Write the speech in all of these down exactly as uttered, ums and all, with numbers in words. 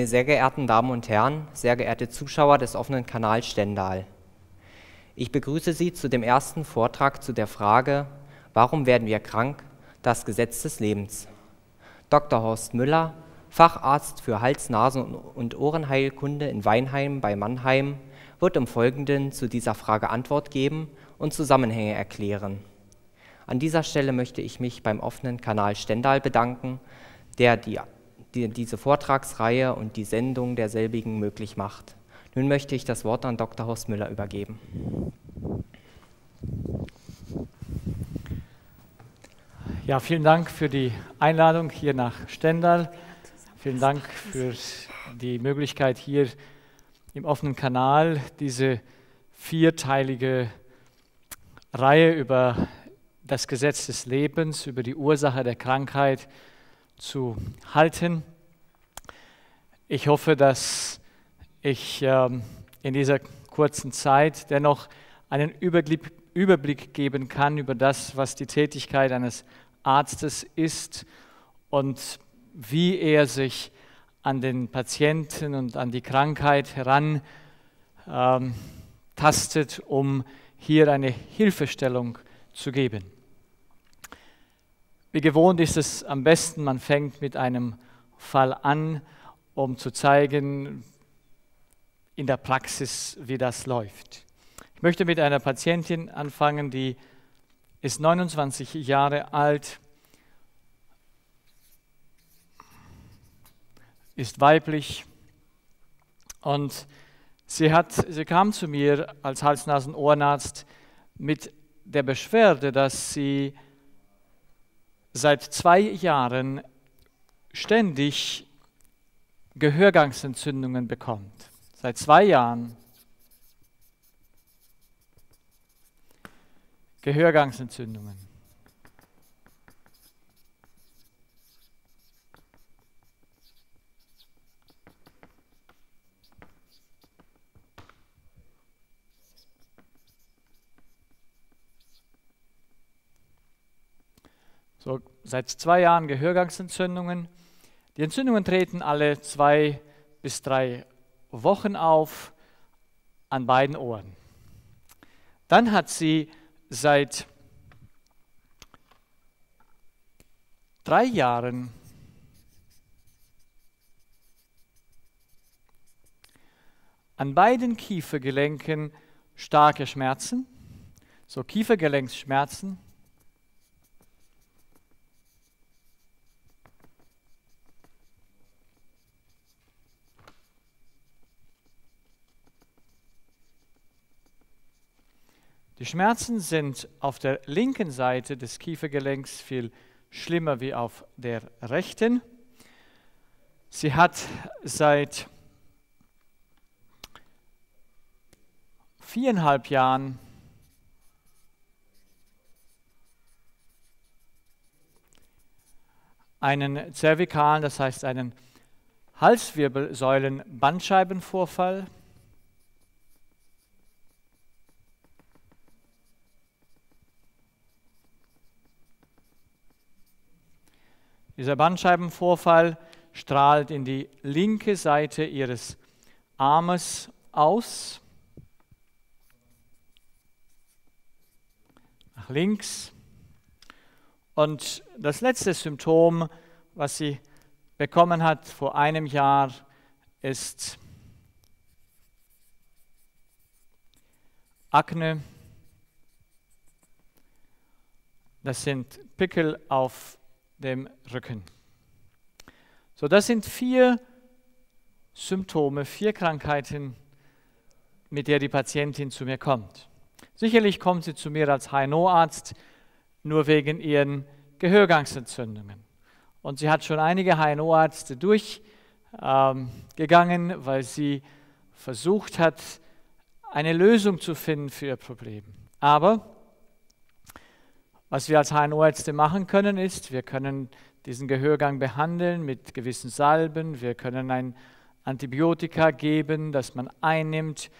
Meine sehr geehrten Damen und Herren, sehr geehrte Zuschauer des offenen Kanals Stendal. Ich begrüße Sie zu dem ersten Vortrag zu der Frage, warum werden wir krank? Das Gesetz des Lebens. Doktor Horst Müller, Facharzt für Hals-, Nasen- und Ohrenheilkunde in Weinheim bei Mannheim, wird im Folgenden zu dieser Frage Antwort geben und Zusammenhänge erklären. An dieser Stelle möchte ich mich beim offenen Kanal Stendal bedanken, der die, die, diese Vortragsreihe und die Sendung derselbigen möglich macht. Nun möchte ich das Wort an Doktor Horst Müller übergeben. Ja, vielen Dank für die Einladung hier nach Stendal. Vielen Dank für die Möglichkeit, hier im offenen Kanal diese vierteilige Reihe über das Gesetz des Lebens, über die Ursache der Krankheit zu halten. Ich hoffe, dass ich ähm, in dieser kurzen Zeit dennoch einen Überblick, Überblick geben kann über das, was die Tätigkeit eines Arztes ist und wie er sich an den Patienten und an die Krankheit heran ähm, tastet, um hier eine Hilfestellung zu geben. Wie gewohnt ist es am besten, man fängt mit einem Fall an, um zu zeigen in der Praxis, wie das läuft. Ich möchte mit einer Patientin anfangen, die ist neunundzwanzig Jahre alt, ist weiblich und sie, hat, sie kam zu mir als Hals-Nasen-Ohrenarzt mit der Beschwerde, dass sie seit zwei Jahren ständig Gehörgangsentzündungen bekommt. Seit zwei Jahren Gehörgangsentzündungen. So, seit zwei Jahren Gehörgangsentzündungen. Die Entzündungen treten alle zwei bis drei Wochen auf an beiden Ohren. Dann hat sie seit drei Jahren an beiden Kiefergelenken starke Schmerzen, so Kiefergelenksschmerzen. Die Schmerzen sind auf der linken Seite des Kiefergelenks viel schlimmer wie auf der rechten. Sie hat seit viereinhalb Jahren einen zervikalen, das heißt einen Halswirbelsäulen-Bandscheibenvorfall. Dieser Bandscheibenvorfall strahlt in die linke Seite ihres Armes aus, nach links. Und das letzte Symptom, was sie bekommen hat vor einem Jahr, ist Akne. Das sind Pickel auf dem Rücken. So, das sind vier Symptome, vier Krankheiten, mit der die Patientin zu mir kommt. Sicherlich kommt sie zu mir als H N O-Arzt nur wegen ihren Gehörgangsentzündungen. Und sie hat schon einige H N O-Ärzte durchgegangen, ähm, weil sie versucht hat, eine Lösung zu finden für ihr Problem. Aber was wir als H N O-Ärzte machen können, ist, wir können diesen Gehörgang behandeln mit gewissen Salben, wir können ein Antibiotika geben, das man einnimmt.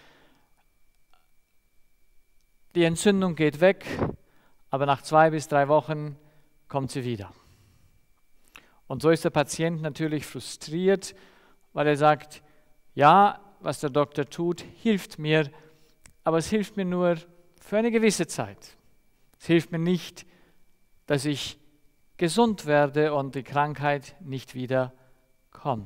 Die Entzündung geht weg, aber nach zwei bis drei Wochen kommt sie wieder. Und so ist der Patient natürlich frustriert, weil er sagt, ja, was der Doktor tut, hilft mir, aber es hilft mir nur für eine gewisse Zeit. Es hilft mir nicht, dass ich gesund werde und die Krankheit nicht wieder kommt.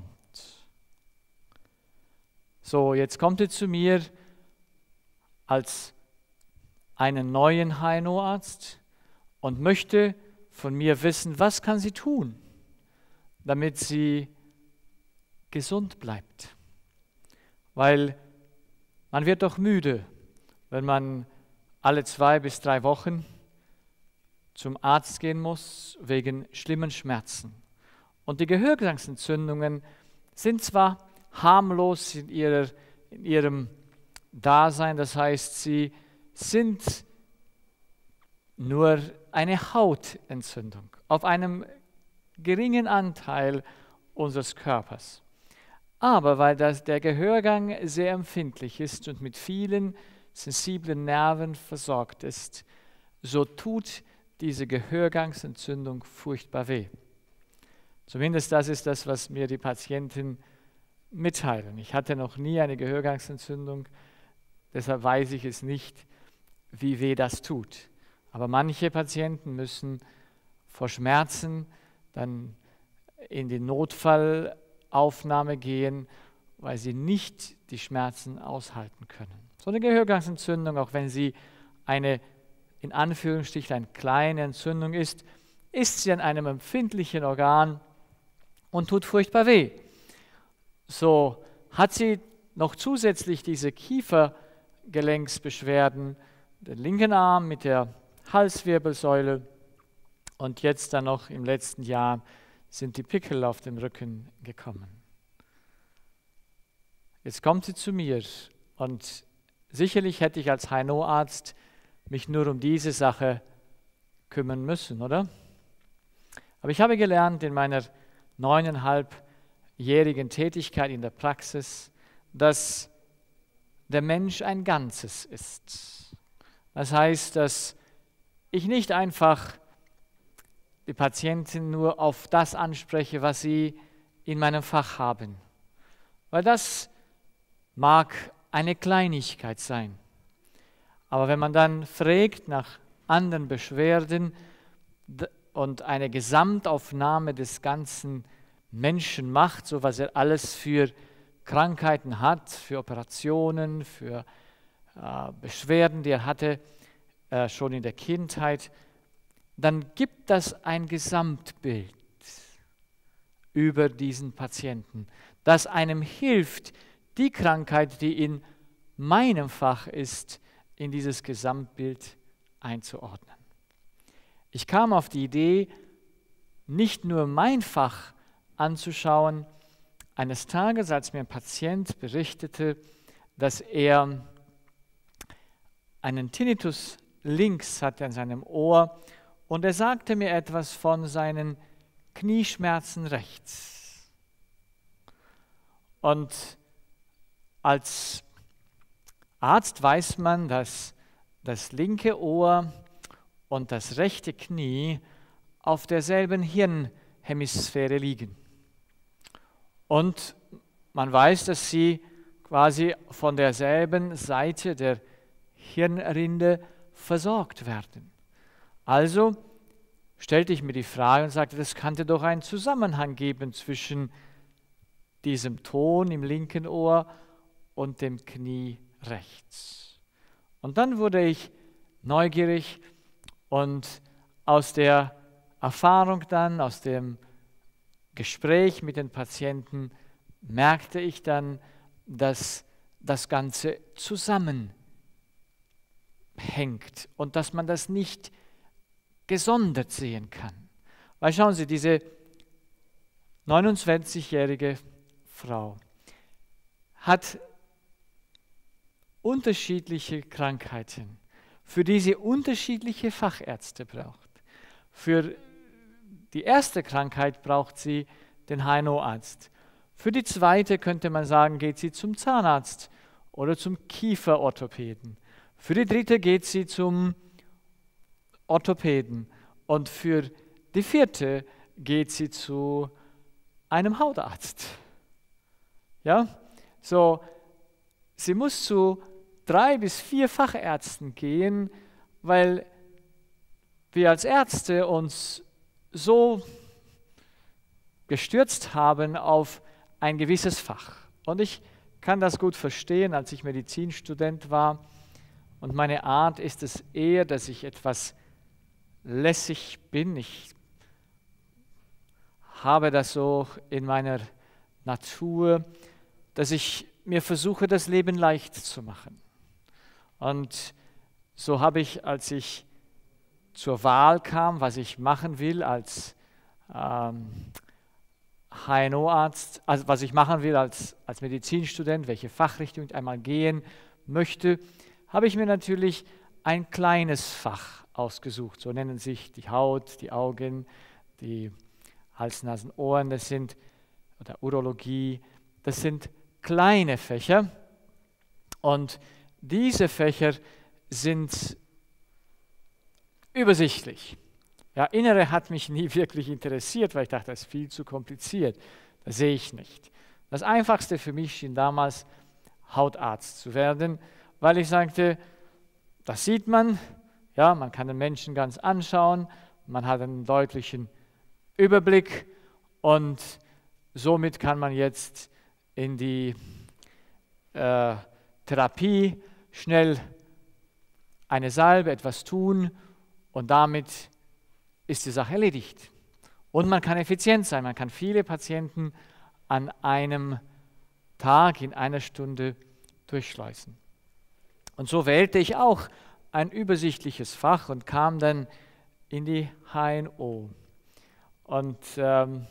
So, jetzt kommt er zu mir als einen neuen H N O-Arzt und möchte von mir wissen, was kann sie tun, damit sie gesund bleibt. Weil man wird doch müde, wenn man alle zwei bis drei Wochen zum Arzt gehen muss wegen schlimmen Schmerzen. Und die Gehörgangsentzündungen sind zwar harmlos in, ihrer, in ihrem Dasein, das heißt, sie sind nur eine Hautentzündung auf einem geringen Anteil unseres Körpers. Aber weil das, der Gehörgang sehr empfindlich ist und mit vielen sensiblen Nerven versorgt ist, so tut diese Gehörgangsentzündung furchtbar weh. Zumindest das ist das, was mir die Patienten mitteilen. Ich hatte noch nie eine Gehörgangsentzündung, deshalb weiß ich es nicht, wie weh das tut. Aber manche Patienten müssen vor Schmerzen dann in die Notfallaufnahme gehen, weil sie nicht die Schmerzen aushalten können. So eine Gehörgangsentzündung, auch wenn sie eine in Anführungsstrichen eine kleine Entzündung ist, ist sie an einem empfindlichen Organ und tut furchtbar weh. So hat sie noch zusätzlich diese Kiefergelenksbeschwerden, den linken Arm mit der Halswirbelsäule und jetzt dann noch im letzten Jahr sind die Pickel auf dem Rücken gekommen. Jetzt kommt sie zu mir und sicherlich hätte ich als H N O-Arzt mich nur um diese Sache kümmern müssen, oder? Aber ich habe gelernt in meiner neuneinhalbjährigen Tätigkeit in der Praxis, dass der Mensch ein Ganzes ist. Das heißt, dass ich nicht einfach die Patienten nur auf das anspreche, was sie in meinem Fach haben. Weil das mag eine Kleinigkeit sein. Aber wenn man dann fragt nach anderen Beschwerden und eine Gesamtaufnahme des ganzen Menschen macht, so was er alles für Krankheiten hat, für Operationen, für äh, Beschwerden, die er hatte, äh, schon in der Kindheit, dann gibt das ein Gesamtbild über diesen Patienten, das einem hilft, die Krankheit, die in meinem Fach ist, in dieses Gesamtbild einzuordnen. Ich kam auf die Idee, nicht nur mein Fach anzuschauen. Eines Tages, als mir ein Patient berichtete, dass er einen Tinnitus links hatte an seinem Ohr und er sagte mir etwas von seinen Knieschmerzen rechts. Und als Arzt weiß man, dass das linke Ohr und das rechte Knie auf derselben Hirnhemisphäre liegen. Und man weiß, dass sie quasi von derselben Seite der Hirnrinde versorgt werden. Also stellte ich mir die Frage und sagte, das könnte doch einen Zusammenhang geben zwischen diesem Ton im linken Ohr und dem Knie rechts. Und dann wurde ich neugierig und aus der Erfahrung dann, aus dem Gespräch mit den Patienten, merkte ich dann, dass das Ganze zusammenhängt und dass man das nicht gesondert sehen kann. Weil schauen Sie, diese neunundzwanzigjährige Frau hat unterschiedliche Krankheiten, für die sie unterschiedliche Fachärzte braucht. Für die erste Krankheit braucht sie den H N O-Arzt. Für die zweite könnte man sagen, geht sie zum Zahnarzt oder zum Kieferorthopäden. Für die dritte geht sie zum Orthopäden. Und für die vierte geht sie zu einem Hautarzt. Ja? So, sie muss zu drei bis vier Fachärzten gehen, weil wir als Ärzte uns so gestürzt haben auf ein gewisses Fach. Und ich kann das gut verstehen, als ich Medizinstudent war. Und meine Art ist es eher, dass ich etwas lässig bin. Ich habe das so in meiner Natur, dass ich mir versuche, das Leben leicht zu machen. Und so habe ich, als ich zur Wahl kam, was ich machen will als ähm, H N O-Arzt, also was ich machen will als, als Medizinstudent, welche Fachrichtung ich einmal gehen möchte, habe ich mir natürlich ein kleines Fach ausgesucht. So nennen sich die Haut, die Augen, die Hals, Nasen, Ohren, das sind, oder Urologie, das sind kleine Fächer. Und diese Fächer sind übersichtlich. Ja, Innere hat mich nie wirklich interessiert, weil ich dachte, das ist viel zu kompliziert. Das sehe ich nicht. Das Einfachste für mich schien damals, Hautarzt zu werden, weil ich sagte, das sieht man, ja, man kann den Menschen ganz anschauen, man hat einen deutlichen Überblick und somit kann man jetzt in die äh, Therapie schnell eine Salbe, etwas tun und damit ist die Sache erledigt. Und man kann effizient sein, man kann viele Patienten an einem Tag, in einer Stunde durchschleusen. Und so wählte ich auch ein übersichtliches Fach und kam dann in die H N O. Und ähm,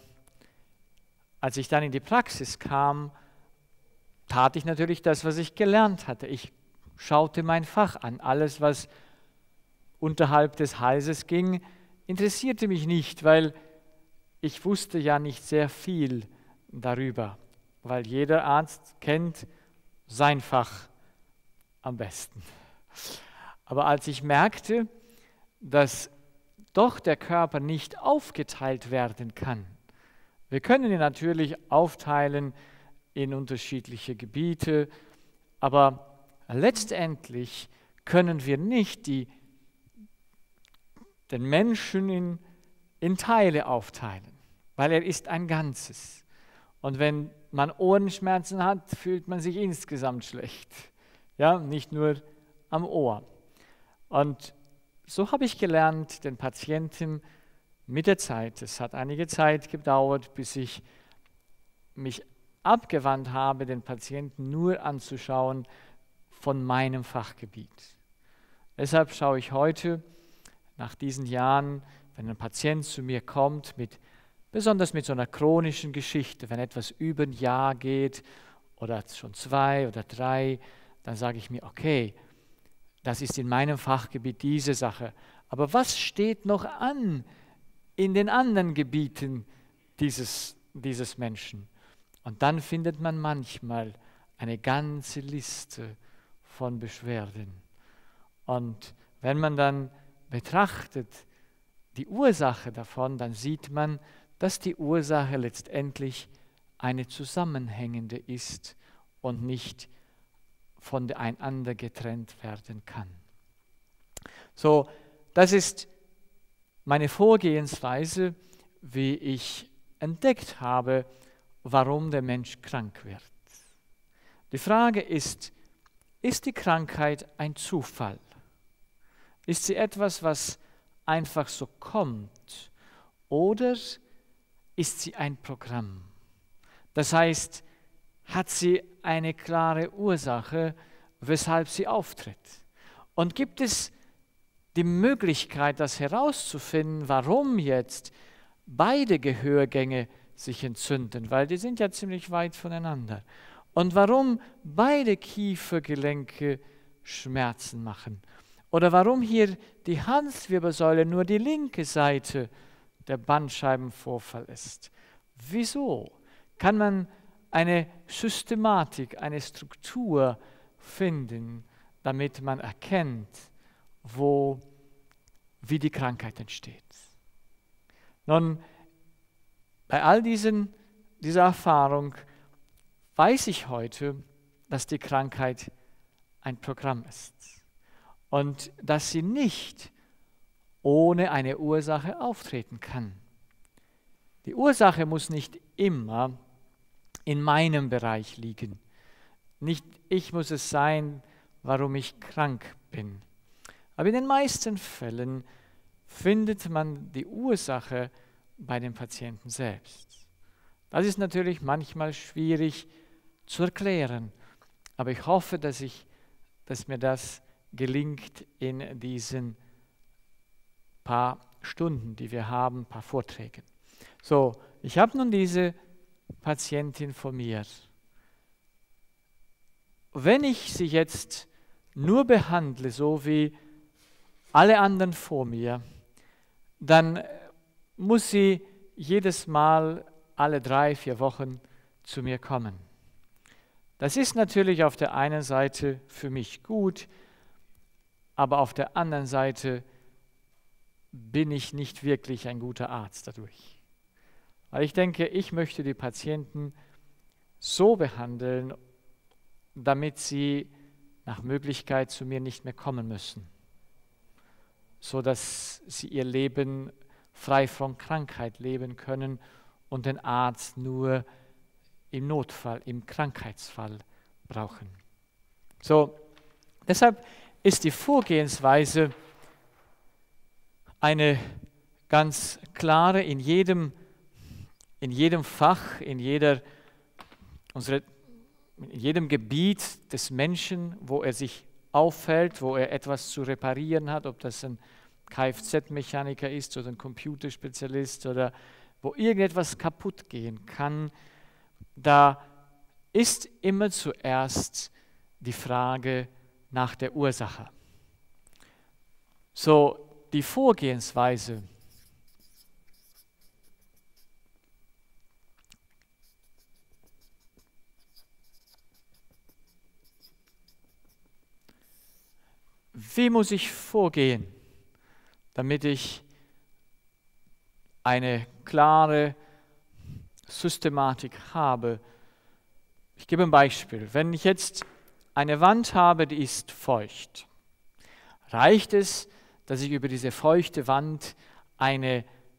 als ich dann in die Praxis kam, tat ich natürlich das, was ich gelernt hatte. Ich schaute mein Fach an. Alles, was unterhalb des Halses ging, interessierte mich nicht, weil ich wusste ja nicht sehr viel darüber, weil jeder Arzt kennt sein Fach am besten. Aber als ich merkte, dass doch der Körper nicht aufgeteilt werden kann, wir können ihn natürlich aufteilen in unterschiedliche Gebiete, aber letztendlich können wir nicht die, den Menschen in, in Teile aufteilen, weil er ist ein Ganzes. Und wenn man Ohrenschmerzen hat, fühlt man sich insgesamt schlecht. Ja, nicht nur am Ohr. Und so habe ich gelernt, den Patienten mit der Zeit, es hat einige Zeit gedauert, bis ich mich abgewandt habe, den Patienten nur anzuschauen von meinem Fachgebiet. Deshalb schaue ich heute, nach diesen Jahren, wenn ein Patient zu mir kommt, mit, besonders mit so einer chronischen Geschichte, wenn etwas über ein Jahr geht oder schon zwei oder drei, dann sage ich mir, okay, das ist in meinem Fachgebiet diese Sache. Aber was steht noch an in den anderen Gebieten dieses, dieses Menschen? Und dann findet man manchmal eine ganze Liste von Beschwerden. Und wenn man dann betrachtet die Ursache davon, dann sieht man, dass die Ursache letztendlich eine zusammenhängende ist und nicht voneinander getrennt werden kann. So, das ist meine Vorgehensweise, wie ich entdeckt habe, warum der Mensch krank wird. Die Frage ist, ist die Krankheit ein Zufall? Ist sie etwas, was einfach so kommt? Oder ist sie ein Programm? Das heißt, hat sie eine klare Ursache, weshalb sie auftritt? Und gibt es die Möglichkeit, das herauszufinden, warum jetzt beide Gehörgänge sich entzünden, weil die sind ja ziemlich weit voneinander. Und warum beide Kiefergelenke Schmerzen machen. Oder warum hier die Halswirbelsäule nur die linke Seite der Bandscheibenvorfall ist. Wieso? Kann man eine Systematik, eine Struktur finden, damit man erkennt, wo, wie die Krankheit entsteht. Nun, bei all diesen, dieser Erfahrung weiß ich heute, dass die Krankheit ein Programm ist und dass sie nicht ohne eine Ursache auftreten kann. Die Ursache muss nicht immer in meinem Bereich liegen. Nicht ich muss es sein, warum ich krank bin. Aber in den meisten Fällen findet man die Ursache bei dem Patienten selbst. Das ist natürlich manchmal schwierig zu erklären, aber ich hoffe, dass, ich, dass mir das gelingt in diesen paar Stunden, die wir haben, ein paar Vorträgen. So, ich habe nun diese Patientin vor mir. Wenn ich sie jetzt nur behandle, so wie alle anderen vor mir, dann muss sie jedes Mal alle drei, vier Wochen zu mir kommen. Das ist natürlich auf der einen Seite für mich gut, aber auf der anderen Seite bin ich nicht wirklich ein guter Arzt dadurch. Weil ich denke, ich möchte die Patienten so behandeln, damit sie nach Möglichkeit zu mir nicht mehr kommen müssen, sodass sie ihr Leben frei von Krankheit leben können und den Arzt nur im Notfall, im Krankheitsfall brauchen. So, deshalb ist die Vorgehensweise eine ganz klare in jedem, in jedem Fach, in, jeder, unsere, in jedem Gebiet des Menschen, wo er sich auffällt, wo er etwas zu reparieren hat, ob das ein Kfz-Mechaniker ist oder ein Computerspezialist oder wo irgendetwas kaputt gehen kann, da ist immer zuerst die Frage nach der Ursache. So, die Vorgehensweise wie muss ich vorgehen, damit ich eine klare Systematik habe? Ich gebe ein Beispiel. Wenn ich jetzt eine Wand habe, die ist feucht, reicht es, dass ich über diese feuchte Wand eine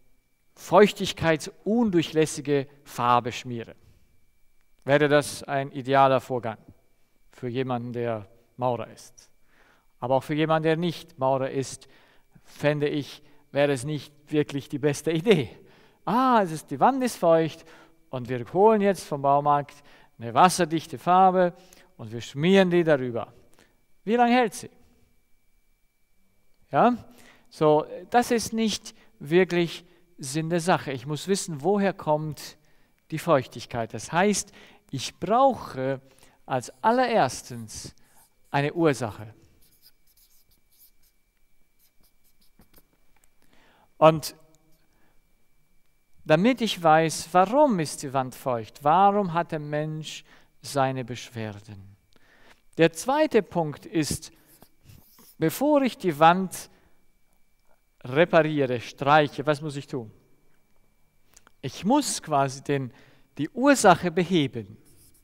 feuchtigkeitsundurchlässige Farbe schmiere? Wäre das ein idealer Vorgang für jemanden, der Maurer ist? Aber auch für jemanden, der nicht Maurer ist, fände ich, wäre es nicht wirklich die beste Idee. Ah, es ist, die Wand ist feucht und wir holen jetzt vom Baumarkt eine wasserdichte Farbe und wir schmieren die darüber. Wie lange hält sie? Ja, so, das ist nicht wirklich Sinn der Sache. Ich muss wissen, woher kommt die Feuchtigkeit. Das heißt, ich brauche als allererstens eine Ursache. Und damit ich weiß, warum ist die Wand feucht, warum hat der Mensch seine Beschwerden. Der zweite Punkt ist, bevor ich die Wand repariere, streiche, was muss ich tun? Ich muss quasi den, die Ursache beheben.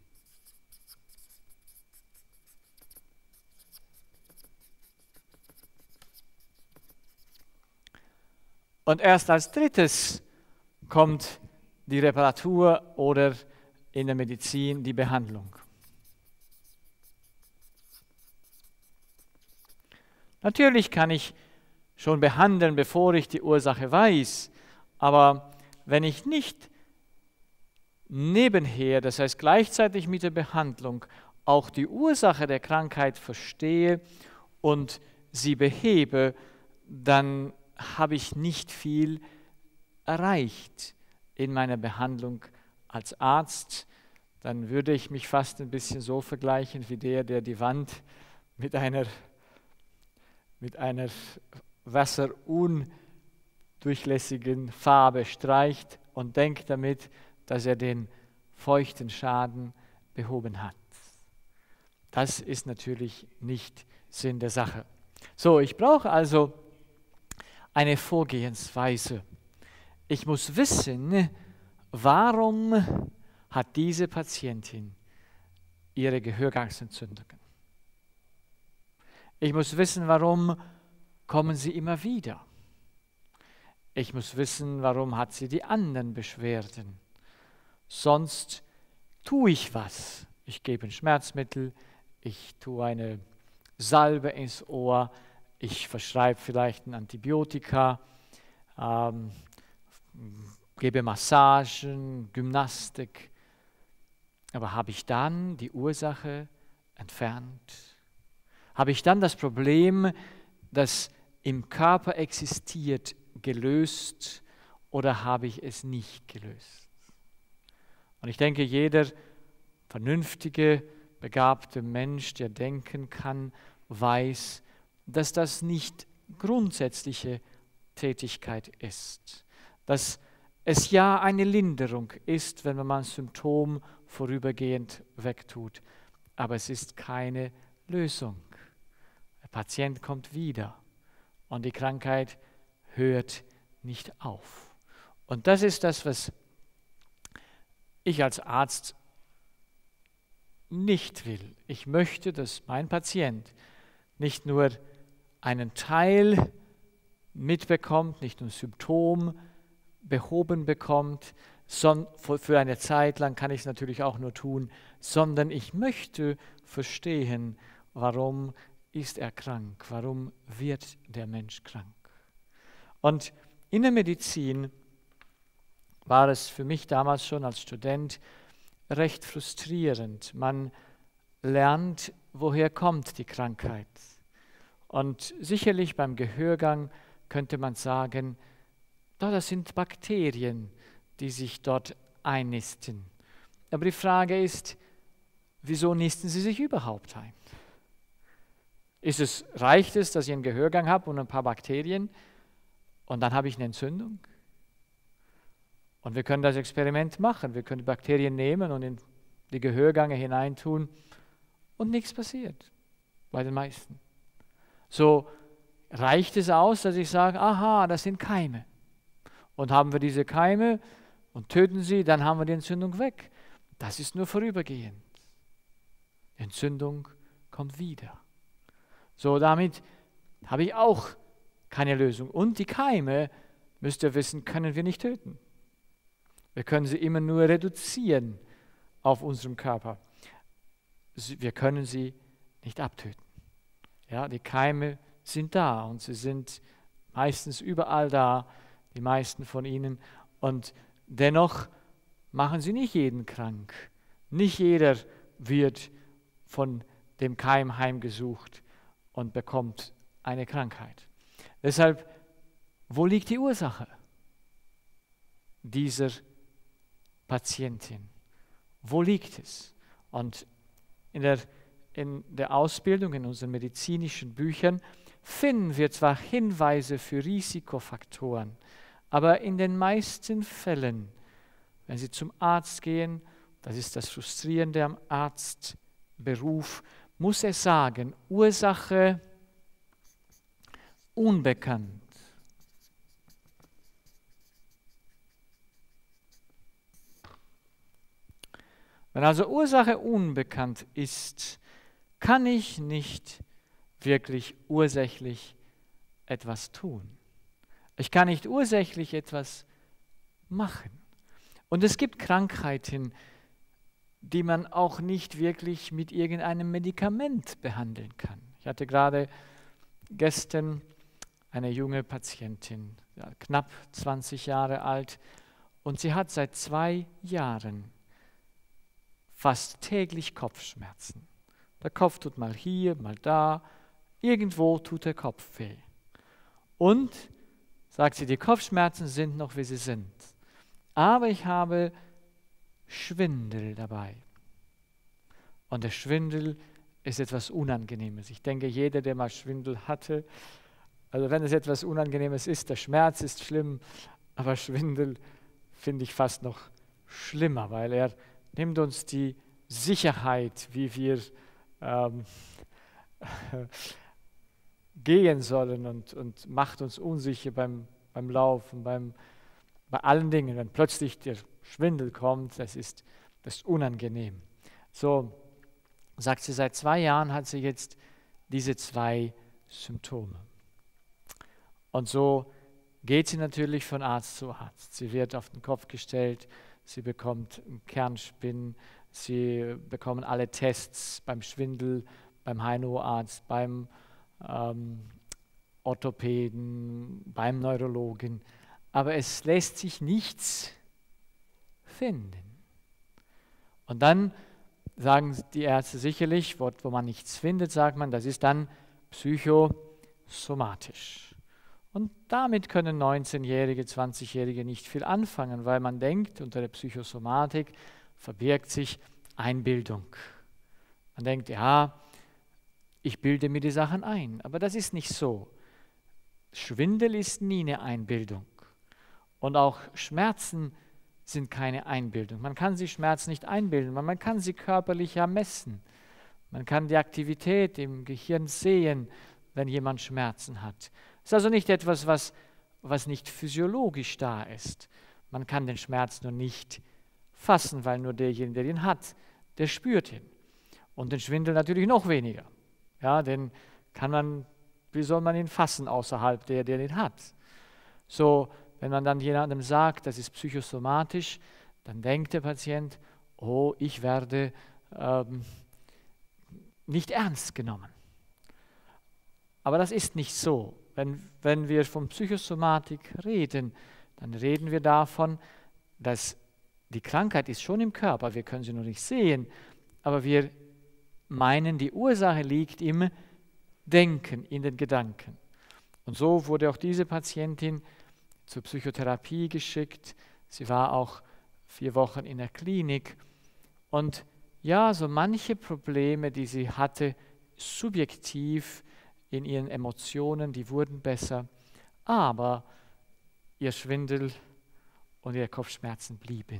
Und erst als drittes kommt die Reparatur oder in der Medizin die Behandlung. Natürlich kann ich schon behandeln, bevor ich die Ursache weiß, aber wenn ich nicht nebenher, das heißt gleichzeitig mit der Behandlung, auch die Ursache der Krankheit verstehe und sie behebe, dann habe ich nicht viel erreicht in meiner Behandlung als Arzt. Dann würde ich mich fast ein bisschen so vergleichen wie der, der die Wand mit einer, mit einer wasserundurchlässigen Farbe streicht und denkt damit, dass er den feuchten Schaden behoben hat. Das ist natürlich nicht Sinn der Sache. So, ich brauche also eine Vorgehensweise. Ich muss wissen, warum hat diese Patientin ihre Gehörgangsentzündungen. Ich muss wissen, warum kommen sie immer wieder. Ich muss wissen, warum hat sie die anderen Beschwerden. Sonst tue ich was. Ich gebe ein Schmerzmittel, ich tue eine Salbe ins Ohr, ich verschreibe vielleicht ein Antibiotika, ähm, gebe Massagen, Gymnastik. Aber habe ich dann die Ursache entfernt? Habe ich dann das Problem, das im Körper existiert, gelöst oder habe ich es nicht gelöst? Und ich denke, jeder vernünftige, begabte Mensch, der denken kann, weiß, dass das nicht grundsätzliche Tätigkeit ist. Dass es ja eine Linderung ist, wenn man ein Symptom vorübergehend wegtut, aber es ist keine Lösung. Der Patient kommt wieder und die Krankheit hört nicht auf. Und das ist das, was ich als Arzt nicht will. Ich möchte, dass mein Patient nicht nur einen Teil mitbekommt, nicht nur ein Symptom behoben bekommt, sondern für eine Zeit lang kann ich es natürlich auch nur tun, sondern ich möchte verstehen, warum ist er krank, warum wird der Mensch krank. Und in der Medizin war es für mich damals schon als Student recht frustrierend. Man lernt, woher kommt die Krankheit. Und sicherlich beim Gehörgang könnte man sagen, das sind Bakterien, die sich dort einnisten. Aber die Frage ist, wieso nisten sie sich überhaupt ein? Ist es, reicht es, dass ich einen Gehörgang habe und ein paar Bakterien und dann habe ich eine Entzündung? Und wir können das Experiment machen. Wir können die Bakterien nehmen und in die Gehörgänge hineintun und nichts passiert, bei den meisten. So reicht es aus, dass ich sage, aha, das sind Keime. Und haben wir diese Keime und töten sie, dann haben wir die Entzündung weg. Das ist nur vorübergehend. Die Entzündung kommt wieder. So, damit habe ich auch keine Lösung. Und die Keime, müsst ihr wissen, können wir nicht töten. Wir können sie immer nur reduzieren auf unserem Körper. Wir können sie nicht abtöten. Ja, die Keime sind da und sie sind meistens überall da, die meisten von ihnen. Und dennoch machen sie nicht jeden krank. Nicht jeder wird von dem Keim heimgesucht und bekommt eine Krankheit. Deshalb, wo liegt die Ursache dieser Patientin? Wo liegt es? Und in der, in der Ausbildung, in unseren medizinischen Büchern, finden wir zwar Hinweise für Risikofaktoren, aber in den meisten Fällen, wenn Sie zum Arzt gehen, das ist das Frustrierende am Arztberuf, muss er sagen, Ursache unbekannt. Wenn also Ursache unbekannt ist, kann ich nicht wirklich ursächlich etwas tun. Ich kann nicht ursächlich etwas machen. Und es gibt Krankheiten, die man auch nicht wirklich mit irgendeinem Medikament behandeln kann. Ich hatte gerade gestern eine junge Patientin, ja, knapp zwanzig Jahre alt, und sie hat seit zwei Jahren fast täglich Kopfschmerzen. Der Kopf tut mal hier, mal da, irgendwo tut der Kopf weh. Und, sagt sie, die Kopfschmerzen sind noch, wie sie sind. Aber ich habe Schwindel dabei. Und der Schwindel ist etwas Unangenehmes. Ich denke, jeder, der mal Schwindel hatte, also wenn es etwas Unangenehmes ist, der Schmerz ist schlimm, aber Schwindel finde ich fast noch schlimmer, weil er nimmt uns die Sicherheit, wie wir ähm, gehen sollen und, und macht uns unsicher beim, beim Laufen, beim, bei allen Dingen. Wenn plötzlich der Schwindel kommt, das ist, das ist unangenehm. So, sagt sie, seit zwei Jahren hat sie jetzt diese zwei Symptome. Und so geht sie natürlich von Arzt zu Arzt. Sie wird auf den Kopf gestellt, sie bekommt einen Kernspinn, sie bekommen alle Tests beim Schwindel, beim Heino-Arzt, beim ähm, Orthopäden, beim Neurologen. Aber es lässt sich nichts finden. Und dann sagen die Ärzte sicherlich, wo, wo man nichts findet, sagt man, das ist dann psychosomatisch. Und damit können neunzehnjährige, zwanzigjährige nicht viel anfangen, weil man denkt, unter der Psychosomatik verbirgt sich Einbildung. Man denkt, ja, ich bilde mir die Sachen ein, aber das ist nicht so. Schwindel ist nie eine Einbildung. Und auch Schmerzen sind keine Einbildung. Man kann sich Schmerzen nicht einbilden, man kann sie körperlich ja messen. Man kann die Aktivität im Gehirn sehen, wenn jemand Schmerzen hat. Es ist also nicht etwas, was, was nicht physiologisch da ist. Man kann den Schmerz nur nicht fassen, weil nur derjenige, der ihn hat, der spürt ihn. Und den Schwindel natürlich noch weniger. Ja, den kann man, wie soll man ihn fassen außerhalb der, der ihn hat? So, wenn man dann jemandem sagt, das ist psychosomatisch, dann denkt der Patient, oh, ich werde ähm, nicht ernst genommen. Aber das ist nicht so. Wenn, wenn wir von Psychosomatik reden, dann reden wir davon, dass die Krankheit ist schon im Körper, wir können sie nur nicht sehen, aber wir meinen, die Ursache liegt im Denken, in den Gedanken. Und so wurde auch diese Patientin zur Psychotherapie geschickt. Sie war auch vier Wochen in der Klinik. Und ja, so manche Probleme, die sie hatte, subjektiv in ihren Emotionen, die wurden besser. Aber ihr Schwindel und ihre Kopfschmerzen blieben.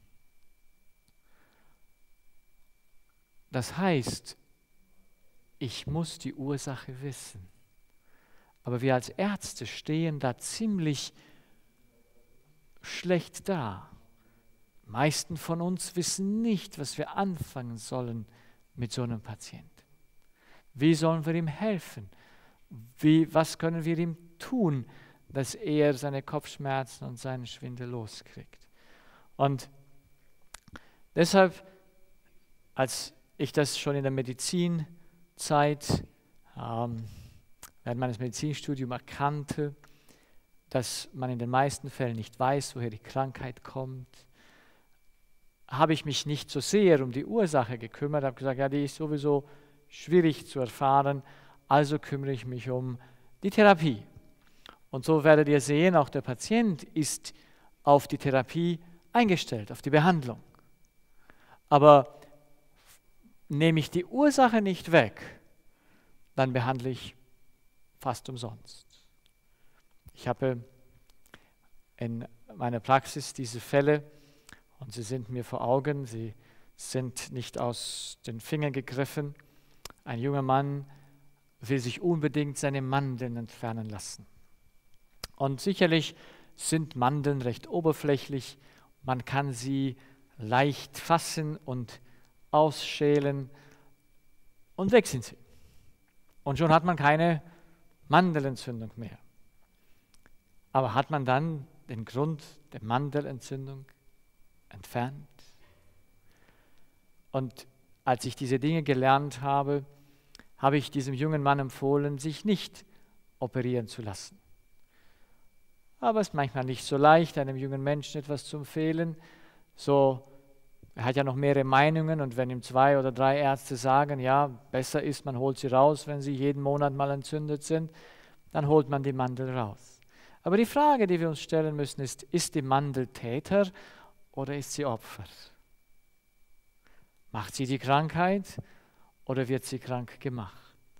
Das heißt, ich muss die Ursache wissen. Aber wir als Ärzte stehen da ziemlich schlecht da. Die meisten von uns wissen nicht, was wir anfangen sollen mit so einem Patienten. Wie sollen wir ihm helfen? Wie, was können wir ihm tun, dass er seine Kopfschmerzen und seinen Schwindel loskriegt? Und deshalb, als ich das schon in der Medizinzeit, ähm, während meines Medizinstudiums erkannte, dass man in den meisten Fällen nicht weiß, woher die Krankheit kommt, habe ich mich nicht so sehr um die Ursache gekümmert, habe gesagt, ja, die ist sowieso schwierig zu erfahren, also kümmere ich mich um die Therapie. Und so werdet ihr sehen, auch der Patient ist auf die Therapie eingestellt, auf die Behandlung. Aber nehme ich die Ursache nicht weg, dann behandle ich fast umsonst. Ich habe in meiner Praxis diese Fälle und sie sind mir vor Augen, sie sind nicht aus den Fingern gegriffen. Ein junger Mann will sich unbedingt seine Mandeln entfernen lassen. Und sicherlich sind Mandeln recht oberflächlich, man kann sie leicht fassen und ausschälen und weg sind sie. Und schon hat man keine Mandelentzündung mehr. Aber hat man dann den Grund der Mandelentzündung entfernt? Und als ich diese Dinge gelernt habe, habe ich diesem jungen Mann empfohlen, sich nicht operieren zu lassen. Aber es ist manchmal nicht so leicht, einem jungen Menschen etwas zu empfehlen. So, er hat ja noch mehrere Meinungen und wenn ihm zwei oder drei Ärzte sagen, ja, besser ist, man holt sie raus, wenn sie jeden Monat mal entzündet sind, dann holt man die Mandel raus. Aber die Frage, die wir uns stellen müssen, ist, ist die Mandel Täter oder ist sie Opfer? Macht sie die Krankheit oder wird sie krank gemacht?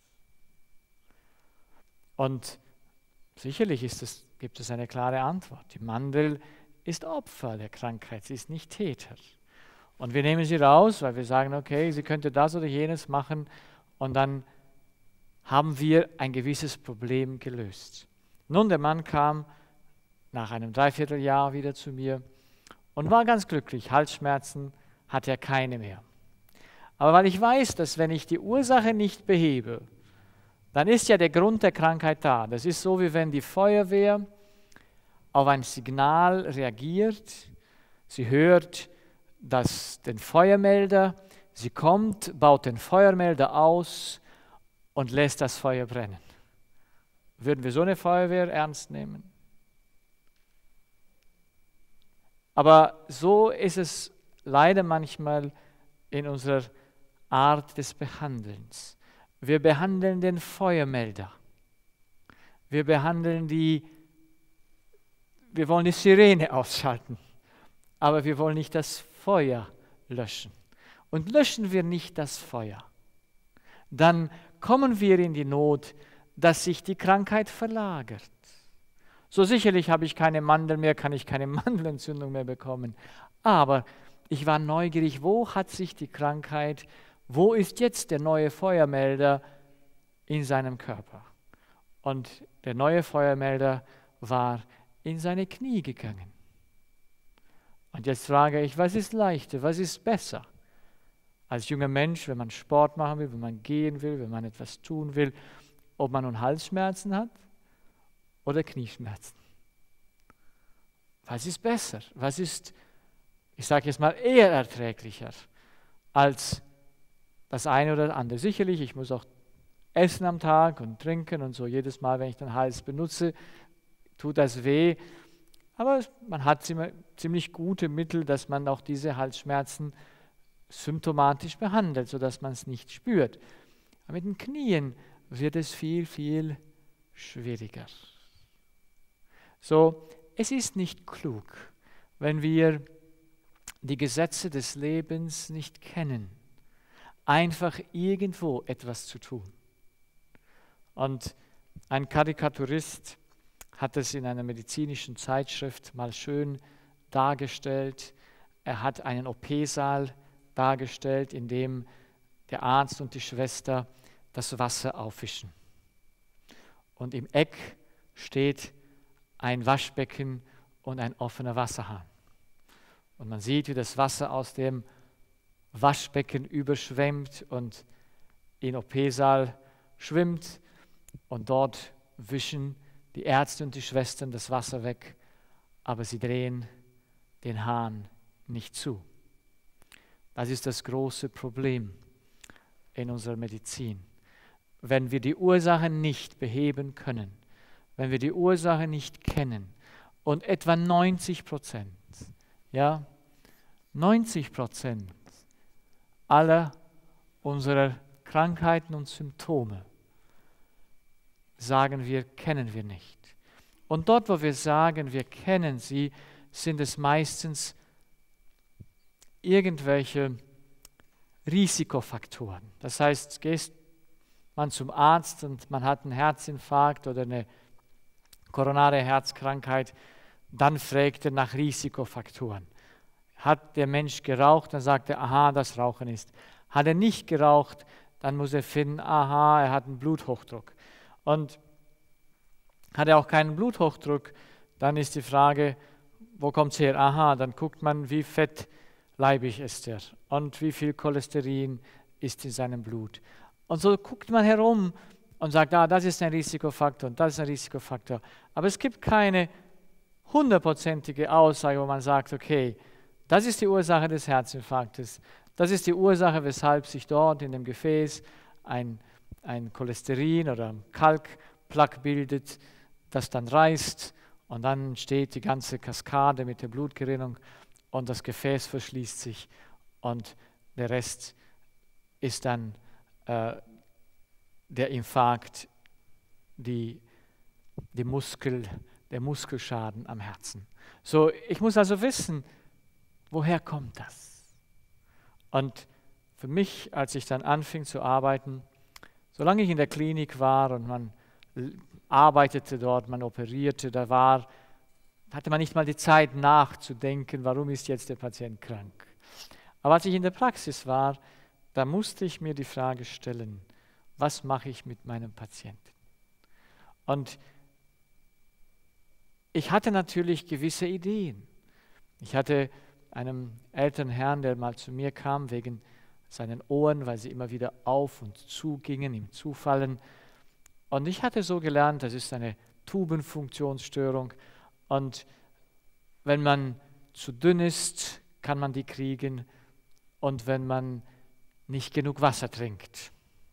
Und sicherlich ist es, gibt es eine klare Antwort. Die Mandel ist Opfer der Krankheit, sie ist nicht Täter. Und wir nehmen sie raus, weil wir sagen, okay, sie könnte das oder jenes machen und dann haben wir ein gewisses Problem gelöst. Nun, der Mann kam nach einem Dreivierteljahr wieder zu mir und war ganz glücklich. Halsschmerzen hatte er keine mehr. Aber weil ich weiß, dass wenn ich die Ursache nicht behebe, dann ist ja der Grund der Krankheit da. Das ist so, wie wenn die Feuerwehr auf ein Signal reagiert. Sie hört das, den Feuermelder, sie kommt, baut den Feuermelder aus und lässt das Feuer brennen. Würden wir so eine Feuerwehr ernst nehmen? Aber so ist es leider manchmal in unserer Art des Behandelns. Wir behandeln den Feuermelder. Wir behandeln die, wir wollen die Sirene ausschalten, aber wir wollen nicht das Feuer löschen. Und löschen wir nicht das Feuer, dann kommen wir in die Not, dass sich die Krankheit verlagert. So sicherlich habe ich keine Mandeln mehr, kann ich keine Mandelentzündung mehr bekommen. Aber ich war neugierig, wo hat sich die Krankheit, wo ist jetzt der neue Feuermelder in seinem Körper? Und der neue Feuermelder war in seine Knie gegangen. Und jetzt frage ich, was ist leichter, was ist besser? Als junger Mensch, wenn man Sport machen will, wenn man gehen will, wenn man etwas tun will, ob man nun Halsschmerzen hat oder Knieschmerzen. Was ist besser? Was ist, ich sage jetzt mal, eher erträglicher als das eine oder das andere? Sicherlich, ich muss auch essen am Tag und trinken und so. Jedes Mal, wenn ich den Hals benutze, tut das weh. Aber man hat ziemlich gute Mittel, dass man auch diese Halsschmerzen symptomatisch behandelt, sodass man es nicht spürt. Aber mit den Knien wird es viel, viel schwieriger. So, es ist nicht klug, wenn wir die Gesetze des Lebens nicht kennen, einfach irgendwo etwas zu tun. Und ein Karikaturist hat es in einer medizinischen Zeitschrift mal schön dargestellt. Er hat einen O P-Saal dargestellt, in dem der Arzt und die Schwester das Wasser aufwischen. Und im Eck steht ein Waschbecken und ein offener Wasserhahn. Und man sieht, wie das Wasser aus dem Waschbecken überschwemmt und in O P-Saal schwimmt. Und dort wischen die Ärzte und die Schwestern das Wasser weg, aber sie drehen den Hahn nicht zu. Das ist das große Problem in unserer Medizin. Wenn wir die Ursache nicht beheben können, wenn wir die Ursache nicht kennen und etwa neunzig Prozent, ja, neunzig Prozent aller unserer Krankheiten und Symptome, sagen wir, kennen wir nicht. Und dort, wo wir sagen, wir kennen sie, sind es meistens irgendwelche Risikofaktoren. Das heißt, geht man zum Arzt und man hat einen Herzinfarkt oder eine koronare Herzkrankheit, dann fragt er nach Risikofaktoren. Hat der Mensch geraucht, dann sagt er, aha, das Rauchen ist. Hat er nicht geraucht, dann muss er finden, aha, er hat einen Bluthochdruck. Und hat er auch keinen Bluthochdruck, dann ist die Frage, wo kommt es her? Aha, dann guckt man, wie fettleibig ist er und wie viel Cholesterin ist in seinem Blut. Und so guckt man herum und sagt, ah, das ist ein Risikofaktor und das ist ein Risikofaktor. Aber es gibt keine hundertprozentige Aussage, wo man sagt, okay, das ist die Ursache des Herzinfarktes. Das ist die Ursache, weshalb sich dort in dem Gefäß ein, ein Cholesterin oder Kalkplaque bildet, das dann reißt und dann entsteht die ganze Kaskade mit der Blutgerinnung und das Gefäß verschließt sich und der Rest ist dann äh, der Infarkt, die, die Muskel, der Muskelschaden am Herzen. So, ich muss also wissen, woher kommt das? Und für mich, als ich dann anfing zu arbeiten, solange ich in der Klinik war und man arbeitete dort, man operierte, da war, hatte man nicht mal die Zeit nachzudenken, warum ist jetzt der Patient krank. Aber als ich in der Praxis war, da musste ich mir die Frage stellen, was mache ich mit meinem Patienten? Und ich hatte natürlich gewisse Ideen. Ich hatte einem älteren Herrn, der mal zu mir kam, wegen seinen Ohren, weil sie immer wieder auf und zu gingen, ihm zufallen. Und ich hatte so gelernt, das ist eine Tubenfunktionsstörung. Und wenn man zu dünn ist, kann man die kriegen. Und wenn man nicht genug Wasser trinkt.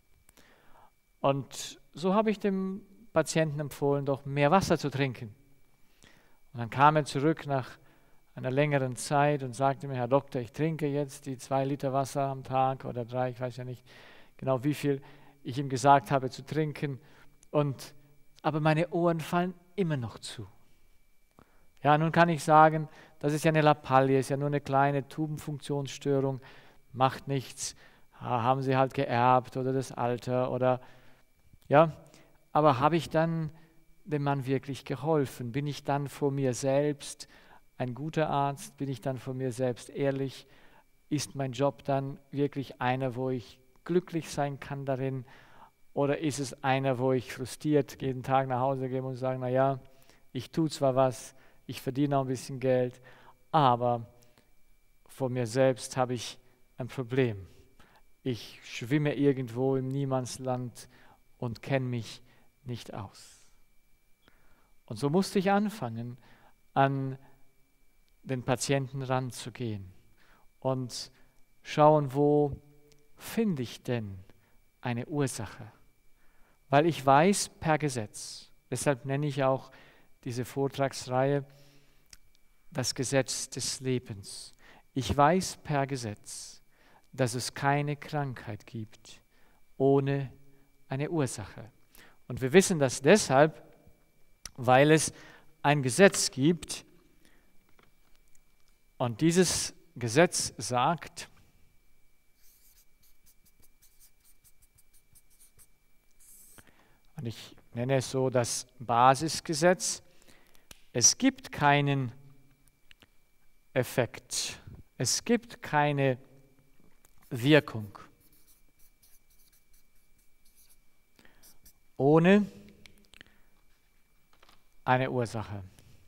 Und so habe ich dem Patienten empfohlen, doch mehr Wasser zu trinken. Und dann kam er zurück nach einer längeren Zeit und sagte mir, Herr Doktor, ich trinke jetzt die zwei Liter Wasser am Tag oder drei, ich weiß ja nicht genau, wie viel ich ihm gesagt habe zu trinken. Und, aber meine Ohren fallen immer noch zu. Ja, nun kann ich sagen, das ist ja eine Lappalie, ist ja nur eine kleine Tubenfunktionsstörung, macht nichts, haben sie halt geerbt oder das Alter oder ja, aber habe ich dann dem Mann wirklich geholfen? Bin ich dann vor mir selbst ein guter Arzt? Bin ich dann vor mir selbst ehrlich? Ist mein Job dann wirklich einer, wo ich glücklich sein kann darin? Oder ist es einer, wo ich frustriert jeden Tag nach Hause gehe und sage, naja, ich tue zwar was, ich verdiene auch ein bisschen Geld, aber vor mir selbst habe ich ein Problem. Ich schwimme irgendwo im Niemandsland und kenne mich nicht aus. Und so musste ich anfangen, an den Patienten ranzugehen und schauen, wo finde ich denn eine Ursache? Weil ich weiß per Gesetz, deshalb nenne ich auch diese Vortragsreihe das Gesetz des Lebens. Ich weiß per Gesetz, dass es keine Krankheit gibt ohne eine Ursache. Und wir wissen das deshalb, weil es ein Gesetz gibt. Und dieses Gesetz sagt, und ich nenne es so das Basisgesetz, es gibt keinen Effekt, es gibt keine Wirkung ohne eine Ursache.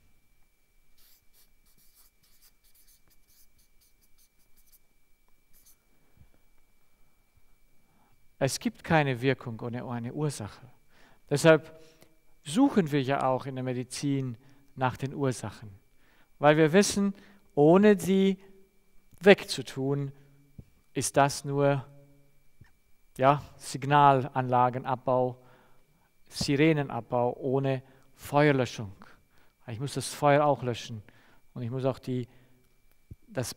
Es gibt keine Wirkung ohne eine Ursache. Deshalb suchen wir ja auch in der Medizin nach den Ursachen, weil wir wissen, ohne sie wegzutun, ist das nur ja, Signalanlagenabbau, Sirenenabbau ohne Feuerlöschung. Ich muss das Feuer auch löschen und ich muss auch die, das,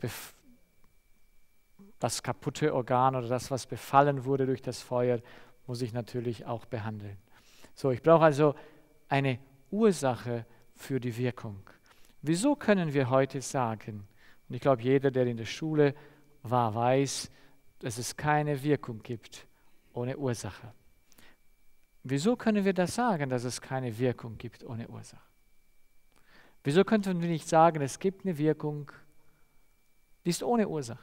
das kaputte Organ oder das, was befallen wurde durch das Feuer, muss ich natürlich auch behandeln. So, ich brauche also eine Ursache für die Wirkung. Wieso können wir heute sagen, und ich glaube, jeder, der in der Schule war, weiß, dass es keine Wirkung gibt ohne Ursache. Wieso können wir das sagen, dass es keine Wirkung gibt ohne Ursache? Wieso könnten wir nicht sagen, es gibt eine Wirkung, die ist ohne Ursache?